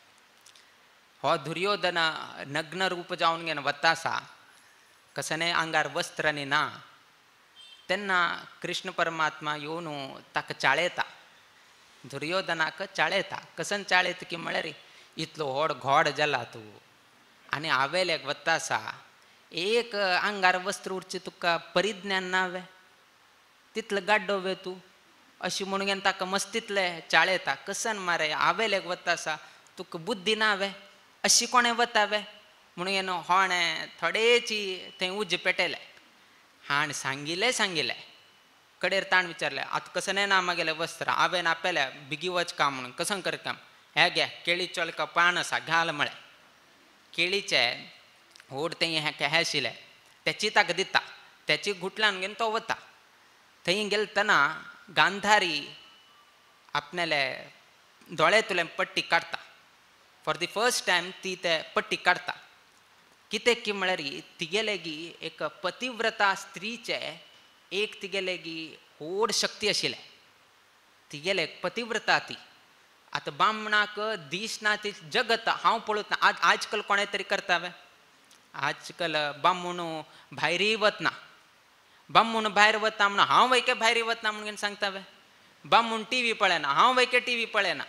A: हो दुर्योधन नग्न रूप जावन घेवन वता आसा, कसने आंगार वस्त्र आनी ना. तेन्ना कृष्ण परमात्मा येवन ताका चाळयता. दुर्योधनाक चाळयता. कसन चाळयता की म्हळ्यार इतलो व्हड घोड जाला तूं आनी हावेल्याक वता आसा, एक आंगार वस्त्र उरचें तुका परिज्ञान नावे, तितलो गाड्डो वे तूं अशें म्हणून घेवन ताका मस्तितले चाळयता. कसन मारे हावेल्याक वता आसा, तुका बुद्धी नावे, अशी कोणें वता वे म्हणून घेवन होणें थोडेची थंय उज्ज पेटयले. हाण सांगिल्लें सांगिल्लें कडेर ताण विचारलें आतां कसने ना मागेलें वस्त्र हांवें आपयलें बेगी वच काम म्हणून. कसन कर काम हे घे केळी चलका पान आसा घाल म्हळें. केळीचे व्हड तें हें हें आशिल्लें तेची ताका दिता. तेची गुटलान घेवन तो वता. थंय गेले तेन्ना गांधारी आपणाले दोळ्यातल्यान पट्टी काडटा. फॉर दी फर्स्ट टायम ती ते पट्टी काडटा. कितें की म्हळ्यार तिगेले गी एक पतिव्रता स्त्रीचे एक तिगेले गी व्हड शक्ती आशिल्ले. तिगेले पतिव्रता ती. आतां बामणाक दिसना ती जगत हांव पळोवना. आज आज कल कोणें तरी करता वे. आज कल बामूण भायरूय वतना. बामूण भायर वता म्हणून हांव वयके भायर वतना म्हणून सांगता वे. बामूण टी व्ही पळयना हांव वयके टी व्ही पळयना.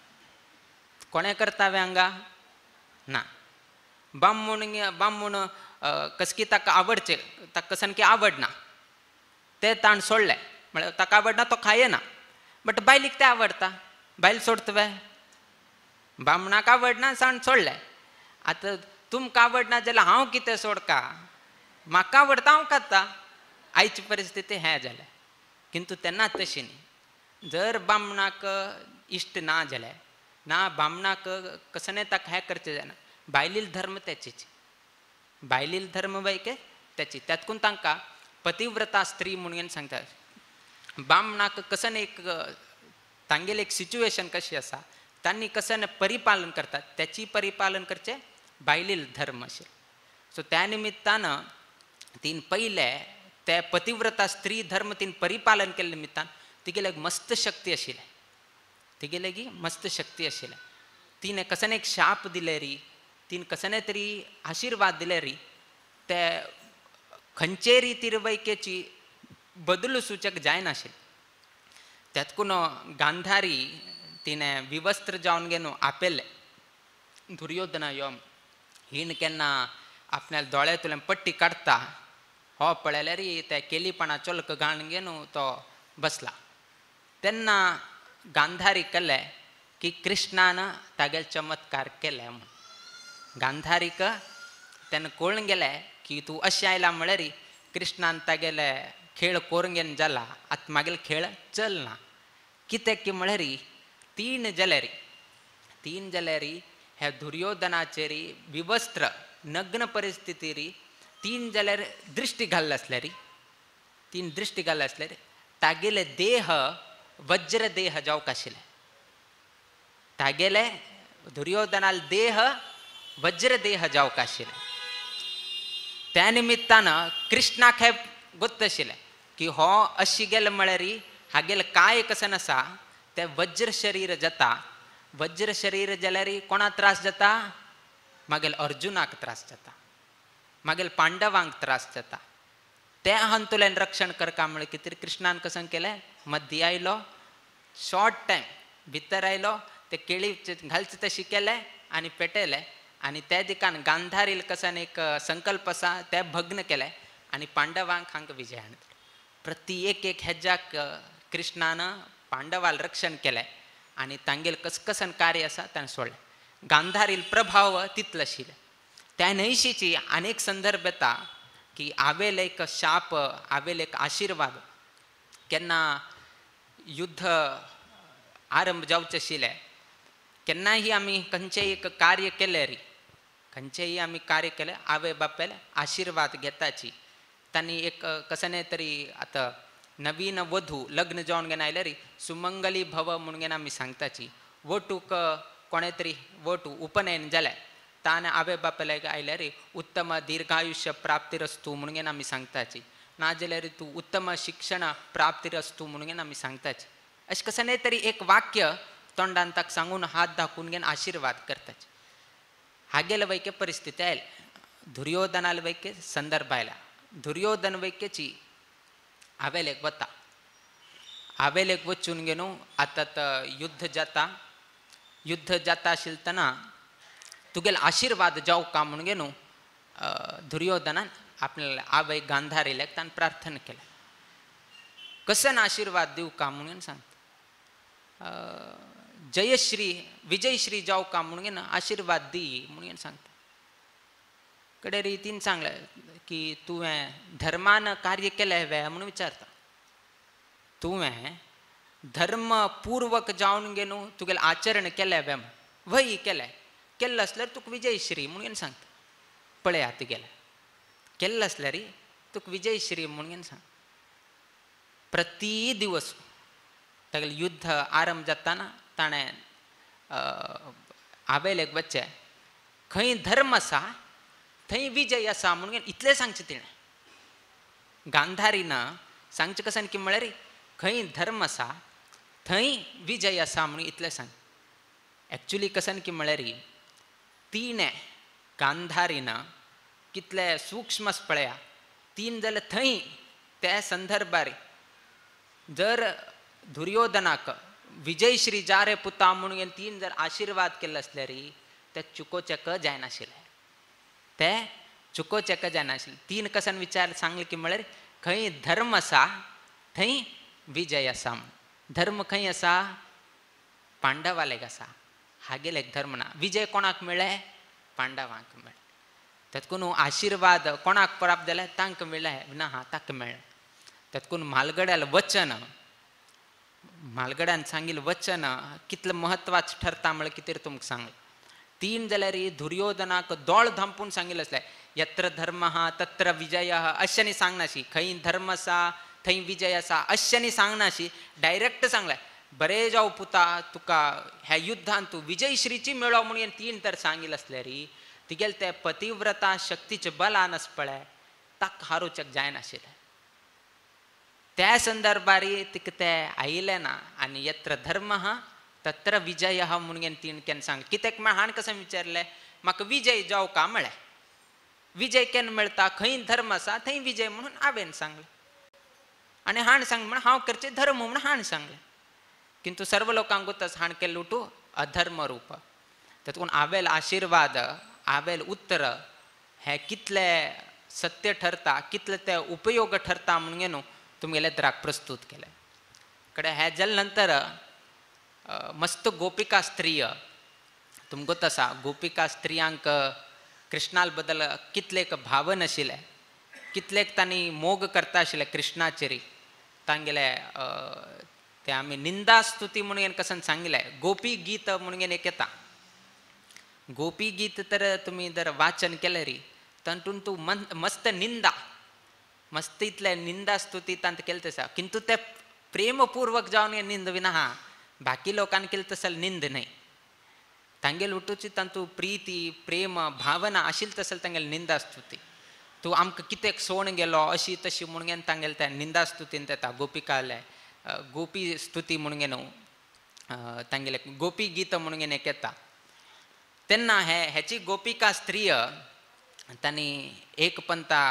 A: कोणें करता वे हांगा ना. बामूण बामूण कसकी ताका आवडचे ताका कसन आवडना ते ताण सोडले म्हळ्यार ताका आवडना तो खायना. बट बायलीक ते आवडटा बायल सोडता वे. बामणाक आवडना साण सोडले. आतां तुमकां आवडना जाल्यार हांव कितें सोडका. म्हाका आवडटा हांव खाता. आयची परिस्थिती हें जालें. किंतु तेन्ना तशी न्ही. जर बामणाक इश्ट ना जाल्यार ना बामणाक कसने ताका हें करचें जायना. बायलील धर्म तेचीच. बायलील धर्म वयके तेची. त्यातून तांकां पतिव्रता स्त्री म्हणून सांगता. बामणाक कसन एक तांगेली एक सिच्युएशन कशी आसा तांणी कसन परिपालन करतात त्याची परिपालन करचें बायलील धर्म अशें. सो त्या निमित्तान तीन पयले ते पतिव्रता स्त्री धर्म तीन परिपालन केल्ले निमित्तान तिगेले मस्त शक्ती आशिल्ले. तिगेले गी मस्त शक्ती आशिल्ले. तिणें कसन एक शाप दिले री तीन कसने तरी आशिर्वाद दिले री ते खंयचे रितीर वैकेची बदलू सूचक जायनाशिल्ले. त्यातकून गांधारी तिने विवस्त्र जावन घेवन आपेले दुर्योधना यो हिन केन्ना आपल्या दोळ्यातल्यान पट्टी काडटा हो पळयल्यार ते केलीपणा चोलक घालून घेवन तो बसला. तेन्ना गांधारी केले की कृष्णान तागेले चमत्कार केले म्हूण. गांधारीक तेन्ना कळून गेले की तूं अशें आयला म्हळ्यार कृष्णान तागेले खेळ करून घेवन जाला, आतां मागेले खेळ चलना. कित्याक की म्हळ्यार तीन जाल्यार तीन जाल्यार ह्या दुर्योधनाचेर विवस्त्र नग्न परिस्थितीर तीन जाल्यार दृश्टी घाल्ले आसल्यार तीन दृश्टी घाल्ले आसल्यार तागेले देह वज्र देह जावंक आशिल्ले. तागेले दुर्योधनाल देह वज्र देह जावंक आशिल्ले. त्या निमित्तान कृष्णाक हे गोत्त आशिल्लें की हो अशी गेलो म्हळ्यार हागेले काय कसन आसा ते वज्र शरीर जाता. वज्र शरीर जाल्यार कोणा त्रास जाता? मागेल अर्जुनाक त्रास जाता, मागेल पांडवांक त्रास जाता. ते हंतुल्यान रक्षण करता म्हळ्यार कितें कृष्णान कसन केलें? मध्य आयलो, शॉर्ट टायम भितर आयलो, ते केळी घालचे तशी केले आनी पेटयले. आनी त्या दिकान गांधारील कसन एक संकल्प आसा ते भग्न केले आनी पांडवांक हांकां विजय हाडलो. प्रति एक एक हेज्याक कृष्णान पांडवाल रक्षण केलें आनी तांगेल कसकसन कार्य आसा ताणें सोडलें. गांधारील प्रभाव तितलो आशिल्लो. त्या न्हंयशीची अनेक संदर्भ येता की आवेल एक शाप, आवेल एक आशिर्वाद. केन्ना युद्ध आरंभ जावचें आशिल्लें, केन्नाय आमी खंयचेंय एक कार्य केलें री खंयचेंय आमी कार्य केलें आवय बापेल आशिर्वाद घेताची. तांणी एक कसने तरी आतां नवीन वधू लग्न जावन घेवन आयल्यार सुमंगली भव म्हणून घेवन आमी सांगताची. वटूक कोणे तरी वटू उपनयन जालें ताणें आवय बापेल्याक आयल्यार उत्तम दीर्घायुश्य प्राप्तीरस्तू म्हणून घेवन आमी सांगताची. नाजाल्यार तूं उत्तम शिक्षण प्राप्तीरस्तू म्हणून घेवन आमी सांगताची. अशें कसने तरी एक वाक्य तोंडान ताका सांगून हात दाखोवन घेवन आशिर्वाद करताचे. हागेले वैके परिस्थिती आयली. दुर्योधनाल वैके संदर्भ आयला. दुर्योधन वैकेची आवेलेक वता. आवेलेक वचून घेवन आतां युद्ध जाता. युद्ध जाता आशिल्लतना तुगेले आशिर्वाद जावका म्हणून घेवन दुर्योधनान आपल्या आवय गांधारील्याक ताणें प्रार्थना केली. कसन आशिर्वाद दिवका म्हणून सांगता. जयश्री विजयश्री जावका म्हणून घेवन आशिर्वाद दी म्हणून सांगता. कडे रितीन सांगलें की तुवें धर्मान कार्य केलें हें म्हणून विचारता. तुवें धर्मपूर्वक जावन घेवन तुगेलें आचरण केलें हें वय केलें केल्लें आसल्यार तुका विजयश्री म्हणून सांगता. पळया तुगेलें केल्लें आसल्यार तुका विजयश्री म्हणून सांग. प्रती दिवस तागेलें युद्ध आरंभ जाताना ताणें आवेलेक वच्चें खंय धर्म आसा थंय विजय आसा म्हणून इतलें सांगचें तिणें. गांधारीन सांगचें कसन की म्हळ्यार खंय धर्म आसा थंय विजय आसा म्हणून इतलें सांग. एक्चुली कसन की म्हळ्यार तिणें गांधारीन कितलें सूक्ष्म पळया. तीन जाल्यार थंय त्या संदर्भार जर दुर्योधनाक विजयश्री जा रे पुता म्हणून तीन जर आशिर्वाद केल्ले आसल्यार ते चुकोवचेक जायनाशिल्लें. ते चुकोवचेक जायनाशिल्लें. तीन कसन विचार सांगले की म्हळ्यार खंय धर्म आसा थंय विजय आसा. धर्म खंय आसा? पांडवालेक आसा. हागेलेक धर्म ना. विजय कोणाक मेळ्ळे? पांडवांक मेळ्ळे. तातूंत आशिर्वाद कोणाक प्राप्त जाले? तांकां मेळ्ळे ना हा ताका मेळ्ळे. तातूंत म्हालगड्याल वचन म्हालगड्यान सांगिल्लें वचन कितलें म्हत्वाचें ठरता म्हळ्यार कितें तुमकां सांगलें. तीन जाल्यार दुर्योधनाक दोळ धांपून सांगिल्लें आसलें यत्र धर्म तत्र विजय अशें न्ही सांगनाशी. खंय धर्म आसा थंय विजय आसा अशें न्ही सांगनाशी. डायरेक्ट सांगलें बरें जावं पुता तुका ह्या युद्धांत तूं विजयश्रीची मेळो म्हणून तीन तर सांगिल्लें आसल्यार तिगेले ते पतिव्रता शक्तीचें बलान आसा पळय ताका हारोवचेक जायनाशिल्लें. त्या संदर्भार तिका तें आयिल्लें ना. आनी यत्र धर्म तत्र विजय म्हणून तीन केन्ना सांग. कित्याक म्हळ्यार हाणें कशें विचारलें म्हाका विजय जावका म्हळें. विजय केन मेळता, खंय धर्म आसा थंय विजय म्हणून हांवें सांगलें. आनी हाण सांग म्हण हांव करचें धर्म म्हणून हाण सांगलें. किंतु सर्व लोकांक गोतास हाण केल्लें उठू अधर्म रूप. तातूंत हांवें आशिर्वाद, हांवें उत्तर हे कितले सत्य ठरता, कितले ते उपयोग ठरता म्हणून न्हू तुमगेले दराक प्रस्तूत केले. कडेन हे जाले नंतर मस्त गोपिका स्त्रिय, तुमकां गोत आसा गोपिका स्त्रियांक कृष्णा बद्दल कितलेक भावन आशिल्ले, कितलेक तांणी मोग करता आशिल्ले कृष्णाचेरी. तांगेले ते आमी निंदा स्तुती म्हणून कसन सांगिल्ले. गोपी गीत म्हणून एक येता. गोपी गीत तर तुमी जर वाचन केलें री तातूंत तूं मस्त निंदा, मस्त इतले निंदा स्तुती तांत केले तसा. किंतु ते प्रेमपूर्वक जावन निंद विना बाकी लोकांनी केले तसल निंद न्हय. तांगेल उठूची तांतू प्रीती प्रेम भावना आशिल्ली तसल तांगेल निंदा स्तुती. तूं आमकां कितें सोण गेलो अशी तशी म्हणून तांगेल त्या निंदा स्तुतीन येता. गोपिकाले गोपी स्तुती म्हणून न्हू तांगेले गोपी गीत म्हणून एक येता. तेन्ना हे हेची गोपिका स्त्रिय तांणी एक पंता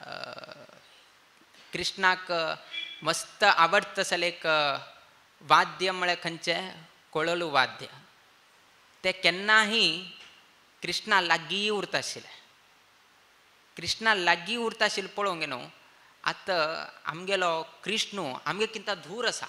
A: कृष्णाक मस्त आवडता तसलें एक वाद्य म्हळ्यार खंयचें कोळलू वाद्य. ते केन्नाही कृष्णा लागीं उरता आशिल्लें. कृष्णा लागीं उरता आशिल्लें पळोवंक न्हू आतां आमगेलो कृष्णू आमगे किंता दूर आसा.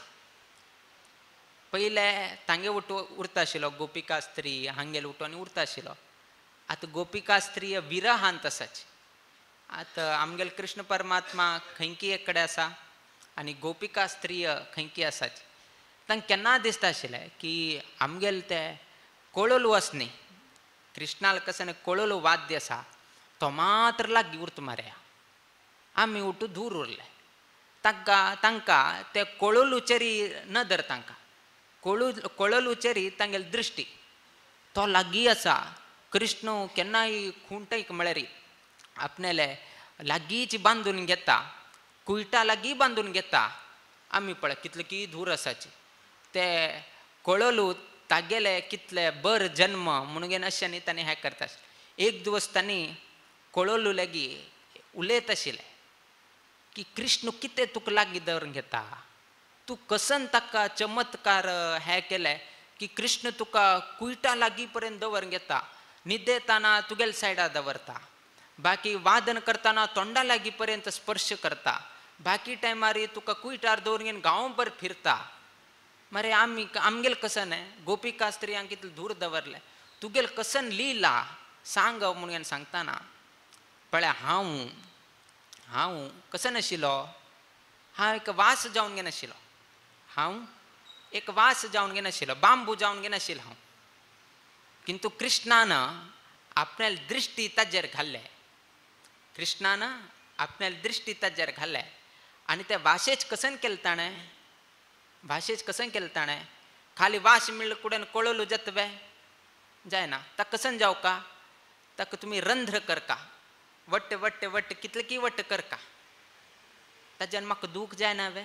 A: पयले तांगे उठू उरता आशिल्लो गोपिका स्त्री हांगेल उठून आनी उरता आशिल्लो. आतां गोपिका स्त्री विरहांत आसाची. आतां आमगेल कृष्ण परमात्मा खंयकी एक कडेन आसा आनी गोपिका स्त्रिय खंयकी आसाची. तांकां केन्ना दिसता आशिल्लें की आमगेल ते कोळलू आसा न्ही, कृष्णाल कशें कोळलू वाद्य आसा तो मात्र लागीं उरता मरे. आमी उठू दूर उरले. तांकां तांकां ते कोळलूचेरी नदर, तांकां कोळू कोळलूचेरी तांगेली दृश्टी तो लागीं आसा. कृष्ण केन्नाय खुंटयक म्हळ्यार आपणेले लागींच बांदून घेता, कुयटा लागीं बांदून घेता. आमी पळय कितले की दूर आसाची. ते कोळलू तागेले कितले बर जन्म म्हणून अशें न्ही तांणी हें करता. एक दिवस तांणी कोळलू लेगीत उलयत आशिल्ले की कृष्ण कितें तुका लागीं दवरून घेता. तूं कसन ताका चमत्कार हे केले की कृष्ण तुका कुयटा लागीं पर्यंत दवरून घेता. न्हिदेताना तुगेले सायडा दवरता, बाकी वादन करतना तोंडा लागीं पर्यंत स्पर्श करता, बाकी टायमार तुका कुयटार दवरून घेवन गांवभर फिरता. मरे आमी आमगेल कसन गोपिका स्त्रियांक कितले दूर दवरले. तुगेल कसन लिला सांग म्हणून सांगतना पळय हांव हांव कसन आशिल्लो. हांव एक वास जावन घेवन आशिल्लो. हांव एक वास जावन घेवन आशिल्लो, बांबू जावन घेवन आशिल्लो हांव. किंतु कृष्णान आपणाली दृश्टी ताजेर घाल्ले. कृष्णान आपणाली दृश्टी ताजेर घाल्ले आनी ते वाशेच कसन केलें ताणें. भाशेच कसन केलें ताणें. खाली वास मिळ्ळ कुडेन कोळलू जतवे जायना. ताका कसन जावका. ताका तुमी रंध्र करका, वट्ट वट्ट वट्ट कितले की वट्ट करका. ताज्यान म्हाका दूख जायना वे.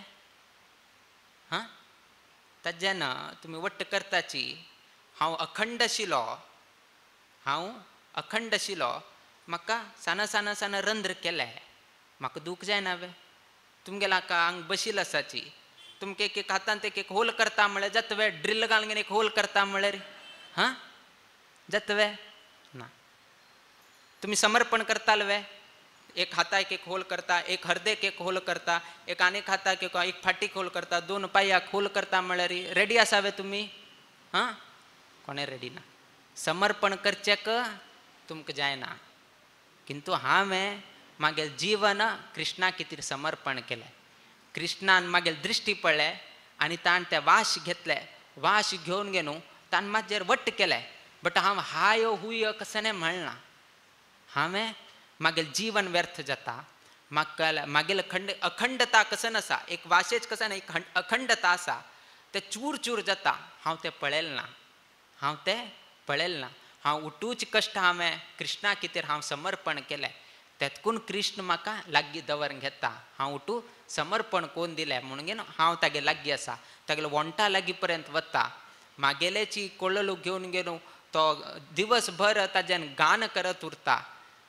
A: हां ताज्यान तुमी वट्ट करताची. हांव अखंड आशिल्लो, हांव अखंड आशिल्लो, म्हाका साना साना साना रंध्र केले. म्हाका दूख जायना वे. तुमगेला आंग बशील आसाची. तुमकां एक एक हातांत एक एक होल करता म्हळ्यार जातवे. ड्रिल घालून एक होल करता म्हळ्यार हां जातवे ना. तुमी समर्पण करताल वे. एक हाताक एक होल करता, एक हर्देक एक होल करता, एक आनीक हाताक एक एक फाटीक होल करता, दोन पांयाक होल करता म्हळ्यार रेडी आसावे तुमी. हां कोणें रेडी ना. समर्पण करचेक तुमकां जायना. किंतु हांवें म्हागे जीवन कृष्णा खातीर समर्पण केलें. कृष्णान म्हागे दृश्टी पडले आनी ताण ते वास घेतले. वास घेवन घेवन ताण म्हाजेर वट्ट केले. बट हांव हाय हुय कशें म्हणना. हांवें म्हागे जीवन व्यर्थ जाता. म्हाका म्हागेले खंड अखंडता कसन आसा, एक वाशेच कसन एक अखंडता आसा, ते चूर चूर जाता. हांव तें पळयलें ना. हांव तें पळयलें ना. हांव उठूच कश्ट हांवें कृष्णा खातीर हांव समर्पण केलें. तेतकून कृष्ण म्हाका लागीं दवरून घेता. हांव उठू समर्पण कोण दिलें म्हणून हांव तागे लागीं आसा. तागेले वंटा लागीं पर्यंत वता. म्हागेलेची कोळलू घेवन घेवन तो दिवसभर ताज्यान गान करत उरता.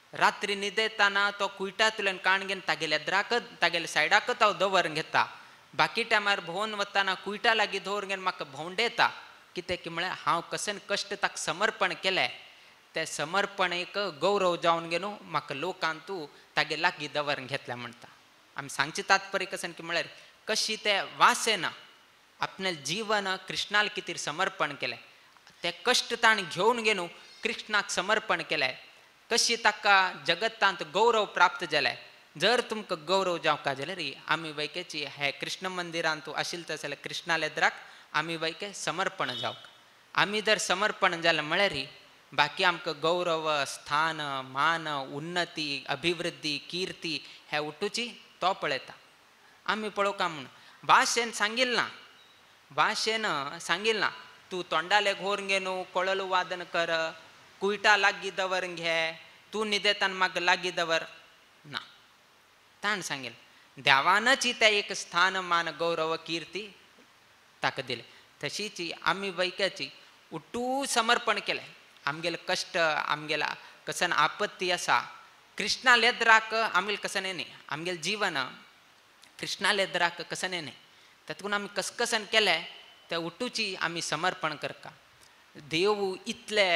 A: रात्री न्हिदेताना तो कुयटांतल्यान काण घेवन तागेले एद्राकच तागेले सायडाकच हांव दवरून घेता. बाकी टायमार भोंवन वताना कुयटा लागीं दवरून घेवन म्हाका भोंवडेता. कितें की म्हळ्यार हांव कशें कश्ट ताका समर्पण केलें तें समर्पण एक गौरव जावन घेवन म्हाका लोकांक तूं तागे लागीं दवरून घेतल्या म्हणटा. आमी सांगचें तात्पर्य कशें की म्हळ्यार कशी ते वासेन आपणे जीवन कृष्णाल कितें समर्पण केलें, ते कश्ट ताणें घेवन घेवन कृष्णाक समर्पण केलें, कशी ताका जगतांत गौरव प्राप्त जालें. जर तुमकां गौरव जावका जाल्यार आमी वैकेची हे कृष्ण मंदिरांत तूं आशिल्लो जाल्यार कृष्णाल येद्राक आमी वैके समर्पण जावंक. आमी जर समर्पण जालें म्हळ्यार बाकी आमकां गौरव स्थान मान उन्नती अभिवृद्धी कीर्ती हे उठूची तो पळयता. आमी पळोवका म्हूण भाशेन सांगिल्लें ना, भाशेन सांगिल्लें ना तूं तोंडाले घोर घेवन कोळल वादन कर, कुयटा लागीं दवर घे, तूं न्हिदेतान म्हाका लागीं दवर ना. ताणें सांगिल्लें देवानच तें एक स्थान मान गौरव कीर्ती ताका दिलें. तशीच आमी वैक्याची उठू समर्पण केलें. आमगेले कश्ट आमगेला कसन आपत्ती आसा कृष्णाल येद्राक आमगेले कसन येनी, आमगेलें जीवन कृष्णाल येद्राक कसन येनी, तातूंत आमी कस कसन केलें तें उठूची आमी समर्पण करता. देव इतले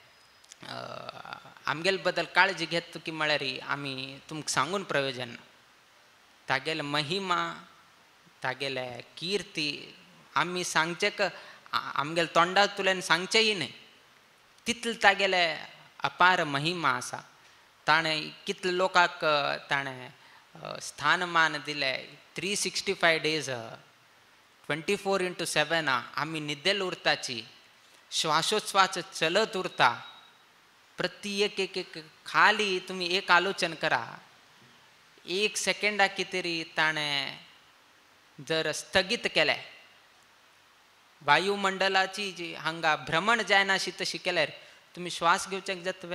A: आमगेले बद्दल काळजी घेता की म्हळ्यार आमी तुमकां सांगून प्रयोजन ना. तागेले महिमा तागेले कीर्ती आमी सांगचें आमगेले तोंडांतल्यान सांगचेंय न्ही, तितले तागेले अपार महिमा आसा. ताणें कितले लोकांक ताणें स्थानमान दिलें. Three sixty five days twenty four into seven आमी न्हिदेल उरताची, श्वासोच्छ्वास चलत उरता. प्रति एक एक एक खाली तुमी एक आलोचन करा, एक सेकंडा कितें ताणें जर स्थगीत केलें, वायुमंडलाची जी हांगा भ्रमण जायनाशी तशी केल्यार तुमी श्वास घेवचेक जातवे.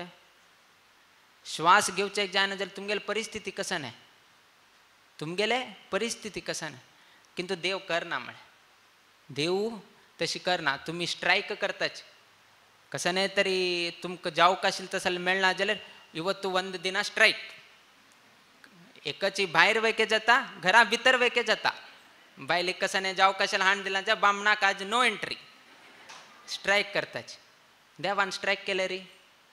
A: श्वास घेवचेक जायना जाल्यार तुमगेली परिस्थिती कसन आहे, तुमगेले परिस्थिती कसन आहे. किंतु देव करना म्हळ्यार देव तशी करना. तुमी स्ट्रायक करताच कसने तरी तुमकां जावंक आशिल्लें तसलें मेळना जाल्यार ಇವತ್ತು ಒಂದು ದಿನ ಸ್ಟ್ರೈಕ್. एकाची भायर वेके जाता, घरा भितर वेके जाता. बायलेक कसाने जाव कशाला हाण दिला जा बामणाक आज नो एंट्री, स्ट्रायक करताच. देवान स्ट्रायक केले रे,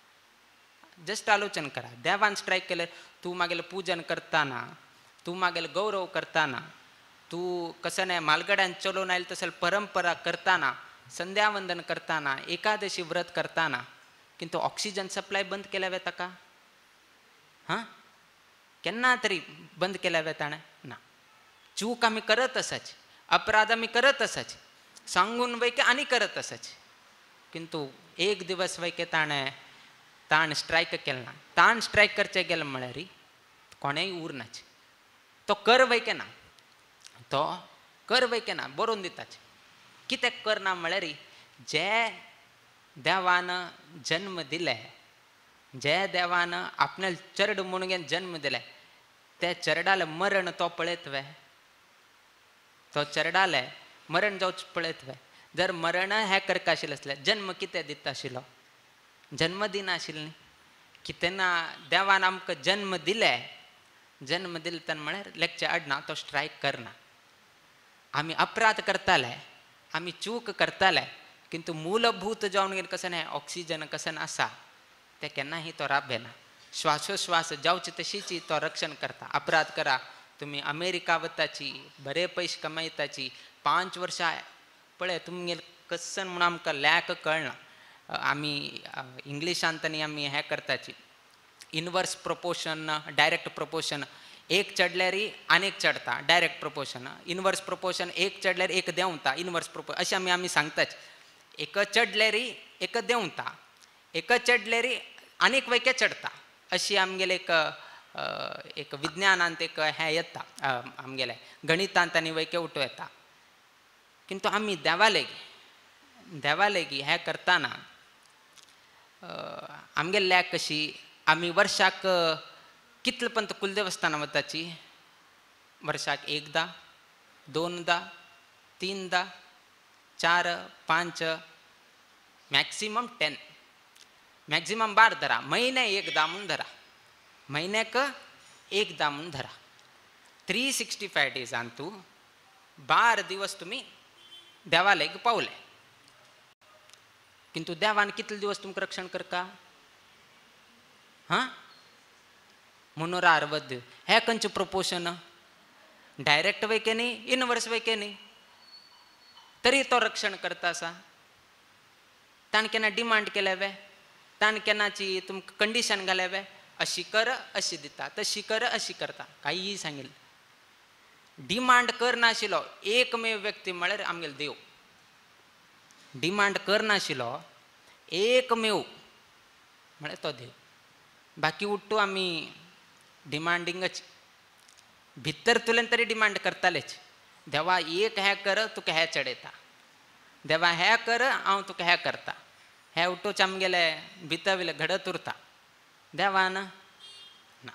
A: जस्ट आलोचन करा. देवान स्ट्रायक केले, तू मागेले पूजन करताना, तू मागेले गौरव करताना, तू कसाने मालगड्यान चलोवन आयले तसले परंपरा करताना, संध्यावंदन करताना, एकादशी व्रत करताना, किंतु ऑक्सिजन सप्लाय बंद केल्या ताका हां केन्ना तरी बंद केल्या ताणें ना. चूक आमी करत आसाच, अपराध आमी करत आसाच, सांगून वैके आनी करत आसाच. किंतु एक दिवस वैके ताणें ताण स्ट्रायक केलें ना. ताण स्ट्रायक करचें गेलें म्हळ्यार कोणेंय उरनाच. तो कर वैके ना, तो कर वैके ना, बरोवन दिताच. कित्याक करना म्हळ्यार जे देवान जन्म दिले, जे देवान आपणे चरड म्हणून जन्म दिले, ते चरडाले मरण तो पळयतवे, तो चरडाले मरण जावच पळयतवे. जर मरण हे करता आशिल्लें आसलें, जन्म कितें दिता आशिल्लो, जन्म दिना आशिल्लें. कितें देवान आमकां जन्म दिले, जन्म दिले तेन्ना म्हळ्यार लेकचे आडना तो स्ट्रायक करना. आमी अपराध करताले, आमी चूक करताले, किंतु मूलभूत जावन गेले कसन हें ऑक्सिजन कसन आसा तें केन्नाही तो राबेना. श्वासोश्वास जावचे तशीच तो रक्षण करता. अपराध करा, तुमी अमेरिका वताची, बरे पयशे कमयताची, पांच वर्सां पळय तुमगेले कसन म्हणून आमकां लॅक कळना. आमी इंग्लिशांत तरी आमी हें करताची इनवर्स प्रोपोर्शन, डायरेक्ट प्रोपोर्शन. एक चडल्यार आनीक चडता, डायरेक्ट प्रोपोर्शन. इनवर्स प्रोपोर्शन एक चडल्यार एक देंवता, इनवर्स प्रोपोर्शन अशें आमी आमी सांगताच. एक चडल्यार एक देंवता, एक चडल्यार आनीक वैके चडता. अशी आमगेले एक एक विज्ञानांत एक हें येता, आमगेले गणितांत आनी वैके उठो येता. किंतु आमी देवा लेगी देवा लेगी हें करताना आमगेले लॅक कशी, आमी वर्साक कितले पंत कुलदेवस्थानां वताची, वर्साक एकदां, दोनदां, तीनदां, चार, पांच, मॅक्सिमम टेन, मॅक्सिमम बार धरा, म्हयने एकदां म्हूण धरा. महिन्याक एकदा म्हणून धरा. थ्री सिक्स्टी फाय डेजान तू बार दिवस तुम्ही देवाला एक पावले. किंतु देवान कितले दिवस तुमकां रक्षण करता? हां मुन्नूर अरवत दिवस. हे खंयचें प्रपोर्शन? डायरेक्ट वयके न्ही, इनवर्स वयके न्ही, तरी तो रक्षण करता आसा. ताणें केन्ना डिमांड केले वे? ताणें केन्नाची तुमकां कंडिशन घाले वे? अशी कर अशी दिता, तशी कर अशी करता, कांयी सांगिल्लें. डिमांड करनाशिल्लो एकमेव व्यक्ती म्हळ्यार आमगेलो देव. डिमांड करनाशिल्लो एकमेव म्हळ्यार तो देव. बाकी उठ्ठू आमी डिमांडिंगच. भितर तुलेन तरी डिमांड करतालेच. देवा एक हें कर तुका हें चडयता, देवा हें कर हांव तुका हें करता. हें उठूच आमगेले भितर वयले घडत उरता. देवान ना,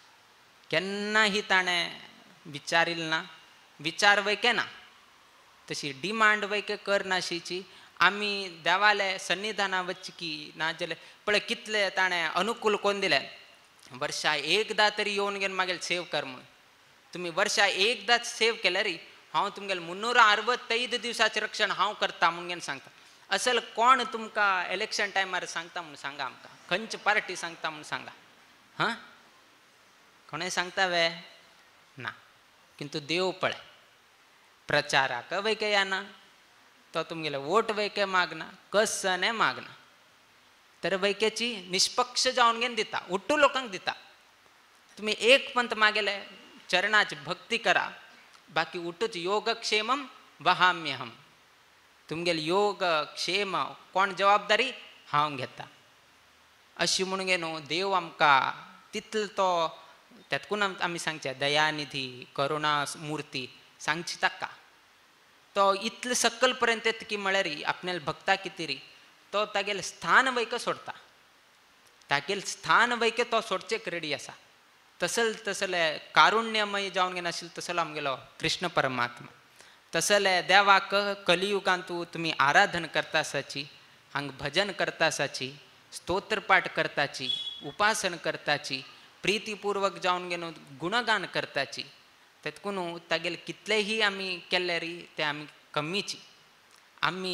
A: केन्नाही ताणें विचारिल्लें ना, विचार वयके ना, तशी डिमांड वयके करनाशिची. आमी देवाले सन्निधाना वचकी ना जाल्यार पळय कितले ताणें अनुकूल कोन्न दिलें. वर्सा एकदा तरी येवन घेवन मागेल सेव कर म्हणून. तुमी वर्सा एकदाच सेव केल्यार हांव तुमगेलें मुन्नूर अरवತ್ತೈದು दिवसाचें रक्षण हांव करता म्हणून घेवन सांगता. असल कोण तुमकां इलेक्शन टायमार सांगता म्हणून सांगा आमकां. खंयची पार्टी सांगता म्हणून सांगा. हां कोणें सांगता वे? ना. किंतु देव पळय प्रचाराक वयके येना, तो तुमगेले वोट वयके मागना, कसने मागना, तर वयकेची निष्पक्ष जावन घेवन दिता. उट्टू लोकांक दिता. तुमी एक पंत मागेले चरणाची भक्ती करा, बाकी उठूच योगक्षेमम वहाम्यहम. तुमगेले योग क्षेम कोण जबाबदारी? हांव घेता. अशी म्हणून गे न्हू देव आमकां तितलो तो त्यातकून आमी सांगचे दयानिधी करुणा मुर्ती सांगची ताका. तो इतले सकल पर्यंत येतकी म्हळ्यार आपल्याला भक्ता कितें री तो तागेलें स्थान वयके सोडता. तागेलें स्थान वयके तो सोडचेक रेडी आसा. तसल तसले कारुण्यमय जावन घेवन आशिल्लो तसलो आमगेलो कृष्ण परमात्मा. तसले देवाक कलियुगांतू तुमी आराधन करता आसाची, हांग भजन करता आसाची, स्तोत्रपाठ करताची, उपासन करताची, प्रितीपूर्वक जावन घेवन गुणगान करताची. तेतकून तागेले कितलेही आमी केल्ले री ते आमी कमीची. आमी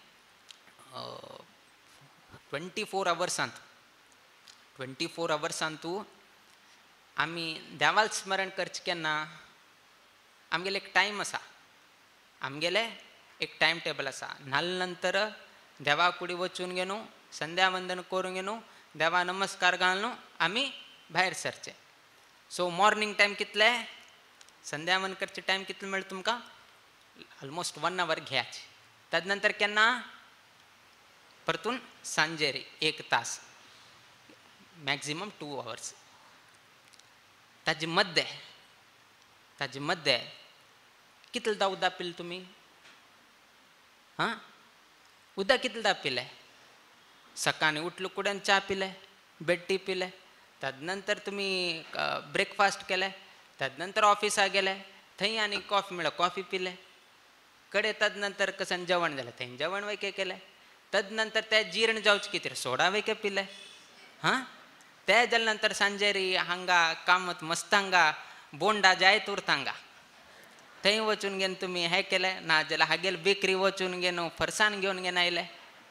A: ट्वेंटी फोर अवर्सांत ट्वेंटी फोर अवर्सांतू आमी देवाल स्मरण करचें केन्ना? आमगेले एक टायम आसा. आमगेले एक टायम टेबल आसा. नाल्ल नंतर देवा कुडी वचून घेवन संध्या वंदन करून घेवन देवा नमस्कार घालून आमी भायर सरचे. सो मॉर्निंग टायम कितले? संध्या वंदन करचे टायम कितले मेळटा तुमकां? ऑलमोस्ट वन आवर घेयाचे. ताजे नंतर केन्ना? परतून सांजेरी एक तास, मॅक्झिमम टू आवर्स. ताजे मध्य ताजे मध्य कितलेदा उदक पिले तुमी? हां उदक कितलेदा पिले? सकाळीं उठले कुडेन च्या पिले, बेड टी पिले, ताजे नंतर तुमी ब्रेकफास्ट केले, ताजे नंतर ऑफिसाक गेले, थंय आनी कॉफी मेळ्ळो कॉफी पिले, कडे ताजे नंतर कसन जेवण जालें थंय जेवण वयके केलें, ताजे नंतर ते जीर्ण जावचे कितें सोडा वयके पिले. हां ते जाले नंतर सांजेरी हांगा कामत मस्त हांगा बोंडा जायत उरता हांगा. थंय वचून घेवन तुमी हें केलें ना जाल्यार हागेल बेकरी वचून घेवन फरसाण घेवन घेवन आयले.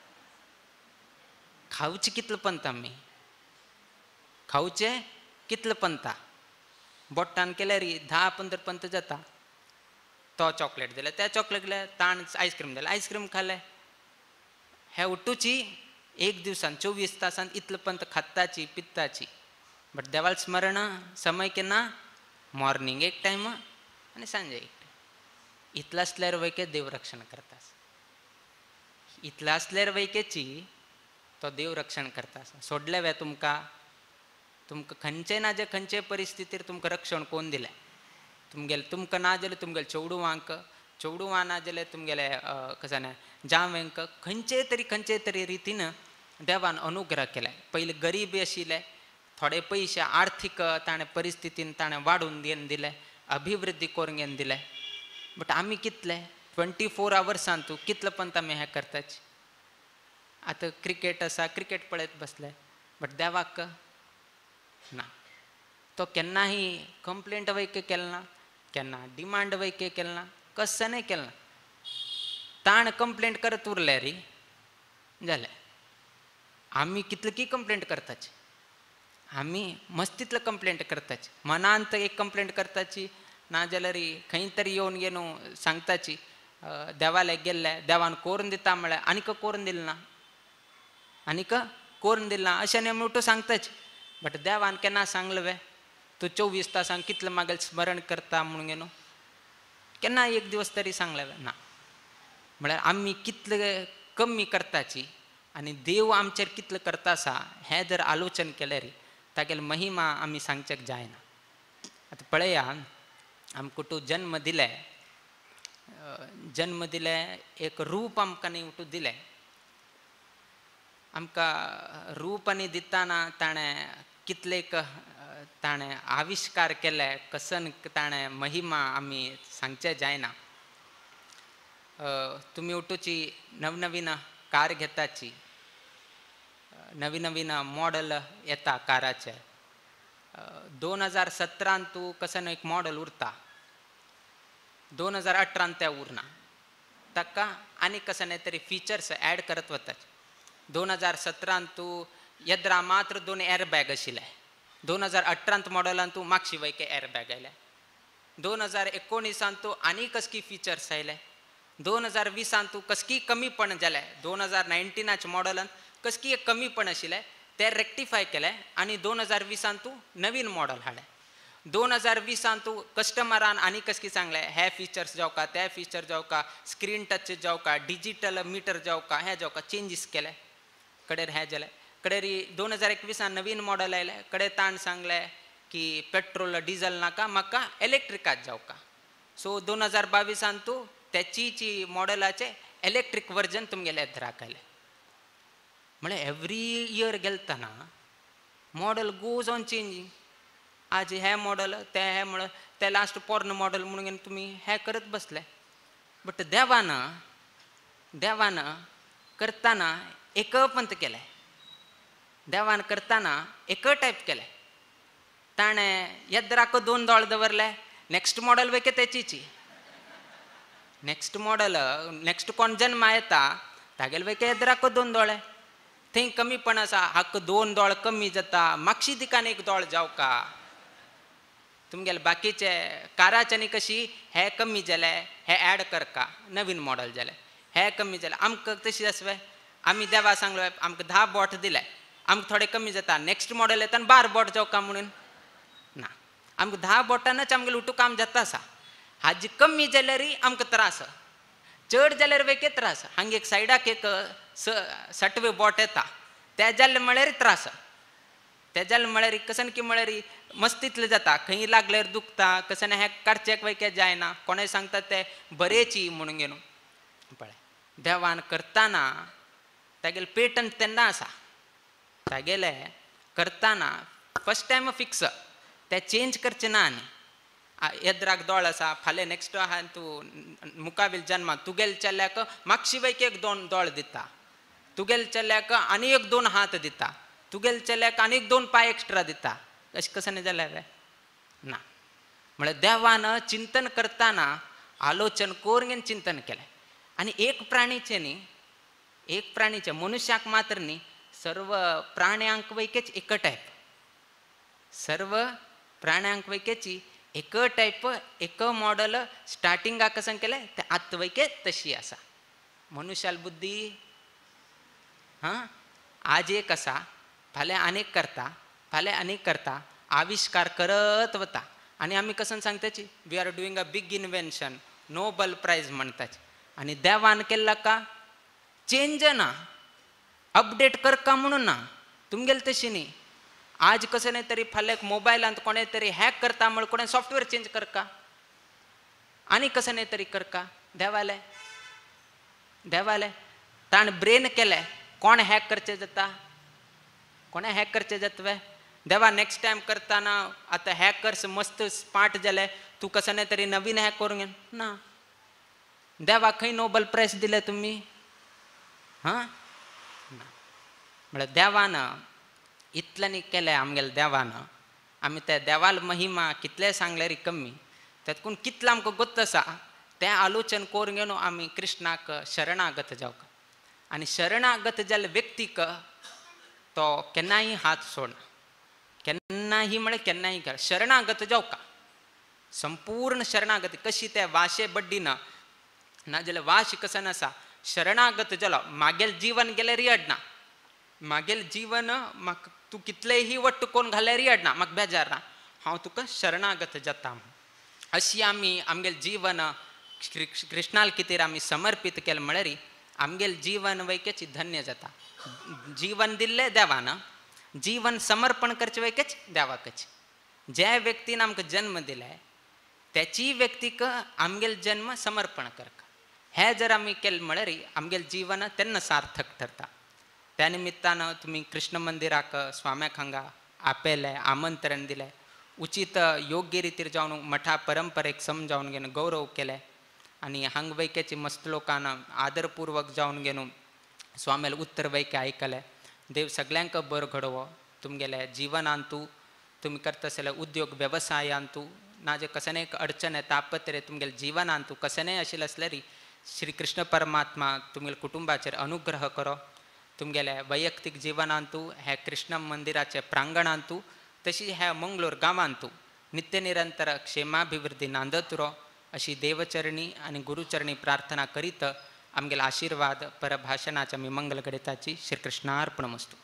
A: खावचे कितले पंत आमी? खावचे कितले पंता? बोट्टान केल्यार धा पंदरा पंत जाता. तो चॉकलेट दिले ते चॉकलेट दिले, ताण आयस्क्रीम दिले आयस्क्रीम खाले. हे उठूची एक दिवसान चोवीस तासांत इतले पंत खाताची पित्ताची. बट देवाल स्मरण समय केन्ना? मॉर्निंग एक टायम आनी सांजे एक टायम. इतलें आसल्यार वयके देव रक्षण करता. इतलें आसल्यार वयकेची तो देव रक्षण करता. सोडले वे तुमकां तुमकां खंयचे ना जे खंयचे परिस्थितीर तुमकां रक्षण कोण दिलें. तुमगेले तुमकां ना जाल्यार तुमगेले चेडूवांक, चेडूवां ना जाल्यार तुमगेले कसाने जावंक खंयचे तरी खंयचे तरी रितीन देवान अनुग्रह केले. पयलीं गरीब आशिल्ले, थोडे पयशे आर्थीक ताणें परिस्थितीन ताणें वाडून घेवन दिले, अभिवृद्धी करून घेवन दिले. बट आमी कितले ट्वेंटी फोर अवर्सांतू कितले पंत आमी हें करताचे. आतां क्रिकेट आसा क्रिकेट पळयत बसले, बट देवाक ना. तो केन्नाही कंप्लेंट वैके केल ना, केन्ना डिमांड वैके केल ना, कसं नाही केलं ना. ताण कंप्लेंट करत उरले री जालें. आमी कितले की कंप्लेंट करताची, आमी मस्तीतलं कंप्लेंट करताची, मनांत एक कंप्लेंट करताची, ना जाल्यार खंय तरी येवन गेलो सांगताची देवाले गेल्ले देवान करून दिता म्हळ्यार आनीक करून दिलें ना, आनीक करून दिलें ना अशें आमी उठून सांगताची. बट देवान केन्ना सांगलें वे तूं चोवीस तासांक कितलें म्हागेलें स्मरण करता म्हणून गेलो, केन्ना एक दिवस तरी सांगलें वे ना. म्हळ्यार आमी कितले कमी करताची आनी देव आमचेर कितलें करता आसा हें जर आलोचन केलें रे तागेली महिमा आमी सांगचेक जायना. आतां पळया, आमकां तूं जन्म दिले, जन्म दिले एक रूप आमकां न्ही उठून दिलें. आमकां रूप आनी दितना ताणें कितलेक ताणें आविश्कार केले, कसन ताणें महिमा आमी सांगचें जायना. तुमी उठूची नवनवीन कार घेताची, नवीन नवीन मॉडल येता काराचे. दोन हजार सतरान तूं कसन एक मॉडल उरता, दोन हजार अठरान तें उरना, ताका आनी कसन तरी फिचर्स ॲड करत वताचे. दोन हजार सतरान तूं येद्रा मात्र दोन एअरबॅग आशिल्ले, दोन हजार अठरांत मॉडलान तूं मागशी वयके एअरबॅग आयले, दोन हजार एकोणिसान तूं आनी कसकी फिचर्स आयले, दोन हजार विसान तूं कसकी कमीपण जालें, दोन हजार नायन्टिनाच्या मॉडलान कसकी एक कमीपण आशिल्लें तें रेक्टिफाय केलें आनी दोन हजार विसान तूं नवीन मॉडल हाडलें. दोन हजार विसान तूं कस्टमरान आनी कसकी सांगलें हे फिचर्स जावका, ते फिचर जावका, स्क्रीन टच जावका, डिजिटल मिटर जावका, हे जावका, चेंजीस केले. कडेर हें जालें. कडेर दोन हजार एकविसान नवीन मॉडल आयलें, कडेर ताण सांगलें की पेट्रोल डिझल नाका, म्हाका इलेक्ट्रिकाच जावका. सो दोन हजार बावीसान तूं त्याची मॉडलाचे इलेक्ट्रीक वर्जन तुमगेले येद्राक आयलें. म्हळ्यार एवरी इयर गेलतना मॉडल गोज ऑन चेंजींग. आज हे मॉडल ते हे म्हण ते लास्ट पोर्न मॉडल म्हणून तुमी हे करत बसले. बट देवान देवान करतना एक पंत केलें, देवान करतना एक टायप केलें. ताणें येद्राक दोन दोळ दवरले, नेक्स्ट मॉडल वेके तेचीची, नेक्स्ट मॉडल नेक्स्ट कोण जन्मा येता तागेले वेके येद्राक दोन दोळे. थंय कमीपण आसा, हाक दोन दोळ कमी जाता, मागशी दिकान एक दोळ जावका. तुमगेले बाकीचे काराचे न्ही कशी हे कमी जाले हे ॲड करका, नवीन मॉडल जाले हे कमी जाले. आमकां तशी आसवे, आमी देवा सांगलो आमकां धा बोट दिले, आमकां थोडे कमी जाता, नेक्स्ट मॉडल येता आनी बारा बोट जावका म्हणून ना. आमकां धा बोटानच आमगेलें उठूं काम जाता आसा. हाजी कमी जाल्यारय आमकां त्रास, चड जाल्यार वेके त्रास. हांगा एक सायडाक एक स सटवे बोट येता, ते जाल्ले म्हळ्यार त्रास, ते जाल्ले म्हळ्यार कसन की म्हळ्यार मस्तीतले जाता, खंय लागल्यार दुखता, कसन हें काडचेक वयके जायना, कोणें सांगता ते बरेची म्हणून घेवन. पळय देवान करतना तागेले पेटंट तेन्ना आसा, तागेले करतना फस्ट टायम फिक्स, ते चेंज करचे ना. आनी येद्राक दोळ आसा, फाल्यां नेक्स्ट आहा तूं मुखावेल जन्मा तुगेले चल्याक मागशी वयके एक दोन दोळ दिता, तुगेले चल्याक आनी एक दोन हात दिता, तुगेले चल्याक आनी एक दोन पांय एक्स्ट्रा दिता. अशें कशें जालें रे ना. म्हळ्यार देवान चिंतन करतना आलोचन करून चिंतन केलें. आनी एक प्राणीचें न्ही, एक प्राणीचें मनुश्याक मात्र न्ही, सर्व प्राण्यांक वयकेच एक टायप, सर्व प्राण्यांक वयकेची एक टायप एक मॉडल स्टार्टिंगाक कसन केलें तें आत्त वयके तशी आसा. मनुश्याल बुद्धी हां आज एक आसा, फाल्यां आनीक करता, फाल्यां आनीक करता, आविश्कार करत वता. आनी आमी कसन सांगताची we are doing a big invention, Nobel prize म्हणटाची. आनी देवान केल्ला का चेंज ना, अपडेट करका म्हणून ना. तुमगेले तशी न्ही, आज कशें तरी फाल्यां मोबायलांत कोणें तरी हॅक करता म्हण कोणें सॉफ्टवेअर चेंज करका, आनी कशें तरी करका. देवाले देवाले ताण ब्रेन केले, कोण हॅक करचें जाता, कोणें हॅक करचें जातवे. देवा नेक्स्ट टायम करतना आतां हॅकर्स मस्त स्मार्ट जाले, तूं कशें तरी नवीन हॅक करूंक ना. देवा खंय नोबल प्रायज दिले तुमी हां ना. म्हळ्यार देवान इतलें न्ही केलें आमगेले देवान. आमी त्या देवाल महिमा कितले सांगल्यार कमी त्यातून कितलं आमकां गोत्त आसा तें आलोचन करून घेवन आमी कृष्णाक शरणागत जावंक आनी शरणागत जाल्ल्या व्यक्तीक तो केन्नाय हात सोडना केन्नाही म्हळ्यार केन्नाय कर शरणागत जावका संपूर्ण शरणागती कशी त्या वाशे बड्डी ना नाजाल्यार वाश कसं आसा शरणागत जालो मागेल जीवन गेल्यार येडना मागेल जीवन म्हाका तूं कितलेही वट्ट कोण घाल्यार येडना म्हाका बेजार ना हांव तुका शरणागत जाता अशी आमी आमगेल जीवन कृष्णाल कितेर आमी समर्पित केलें म्हळ्यार आमगेल जीवन वैकेच धन्य जाता जीवन दिल्लें देवान जीवन समर्पण करचें वैकेच देवाकच ज्या व्यक्तीन आमकां जन्म दिलाय त्याची व्यक्तीक आमगेल जन्म समर्पण करक हे जर आमी केलें म्हळ्यार आमगेल जीवन तेन्ना सार्थक ठरता त्या निमित्तान तुमी कृष्ण मंदिराक स्वाम्याक हांगा आपेलें आमंत्रण दिलें उचित योग्य रितीर जावन मठा परंपरेक समजावन घेवन गौरव केले आनी हांग वैकेची मस्त लोकांना आदरपूर्वक जावन घेवन स्वामेल उत्तर वैके आयकले देव सगळ्यांक बरो घडोवो तुमगेले जिवनांतू तुमी करता आसलेल्या उद्योग व्यवसायांतू ना जे कसने अडचण तापत्रे तुमगेले जिवनांतू कसनेय आशिल्लें आसल्यार श्री कृष्ण परमात्मा तुमगेल्या कुटुंबाचेर अनुग्रह करो तुमगेल्या वैयक्तीक जिवनांतू हे कृष्ण मंदिराचे प्रांगणांतू तशी ह्या मंगळूर गांवांतू नित्य निरंतर क्षेमाभिवृद्धी नांदत रो अशी देवचरणी आणि गुरुचरणी प्रार्थना करीत आमगेले आशीर्वाद परभाषणाच्या मी मंगल गणिताची श्री कृष्णार्पणमस्तु.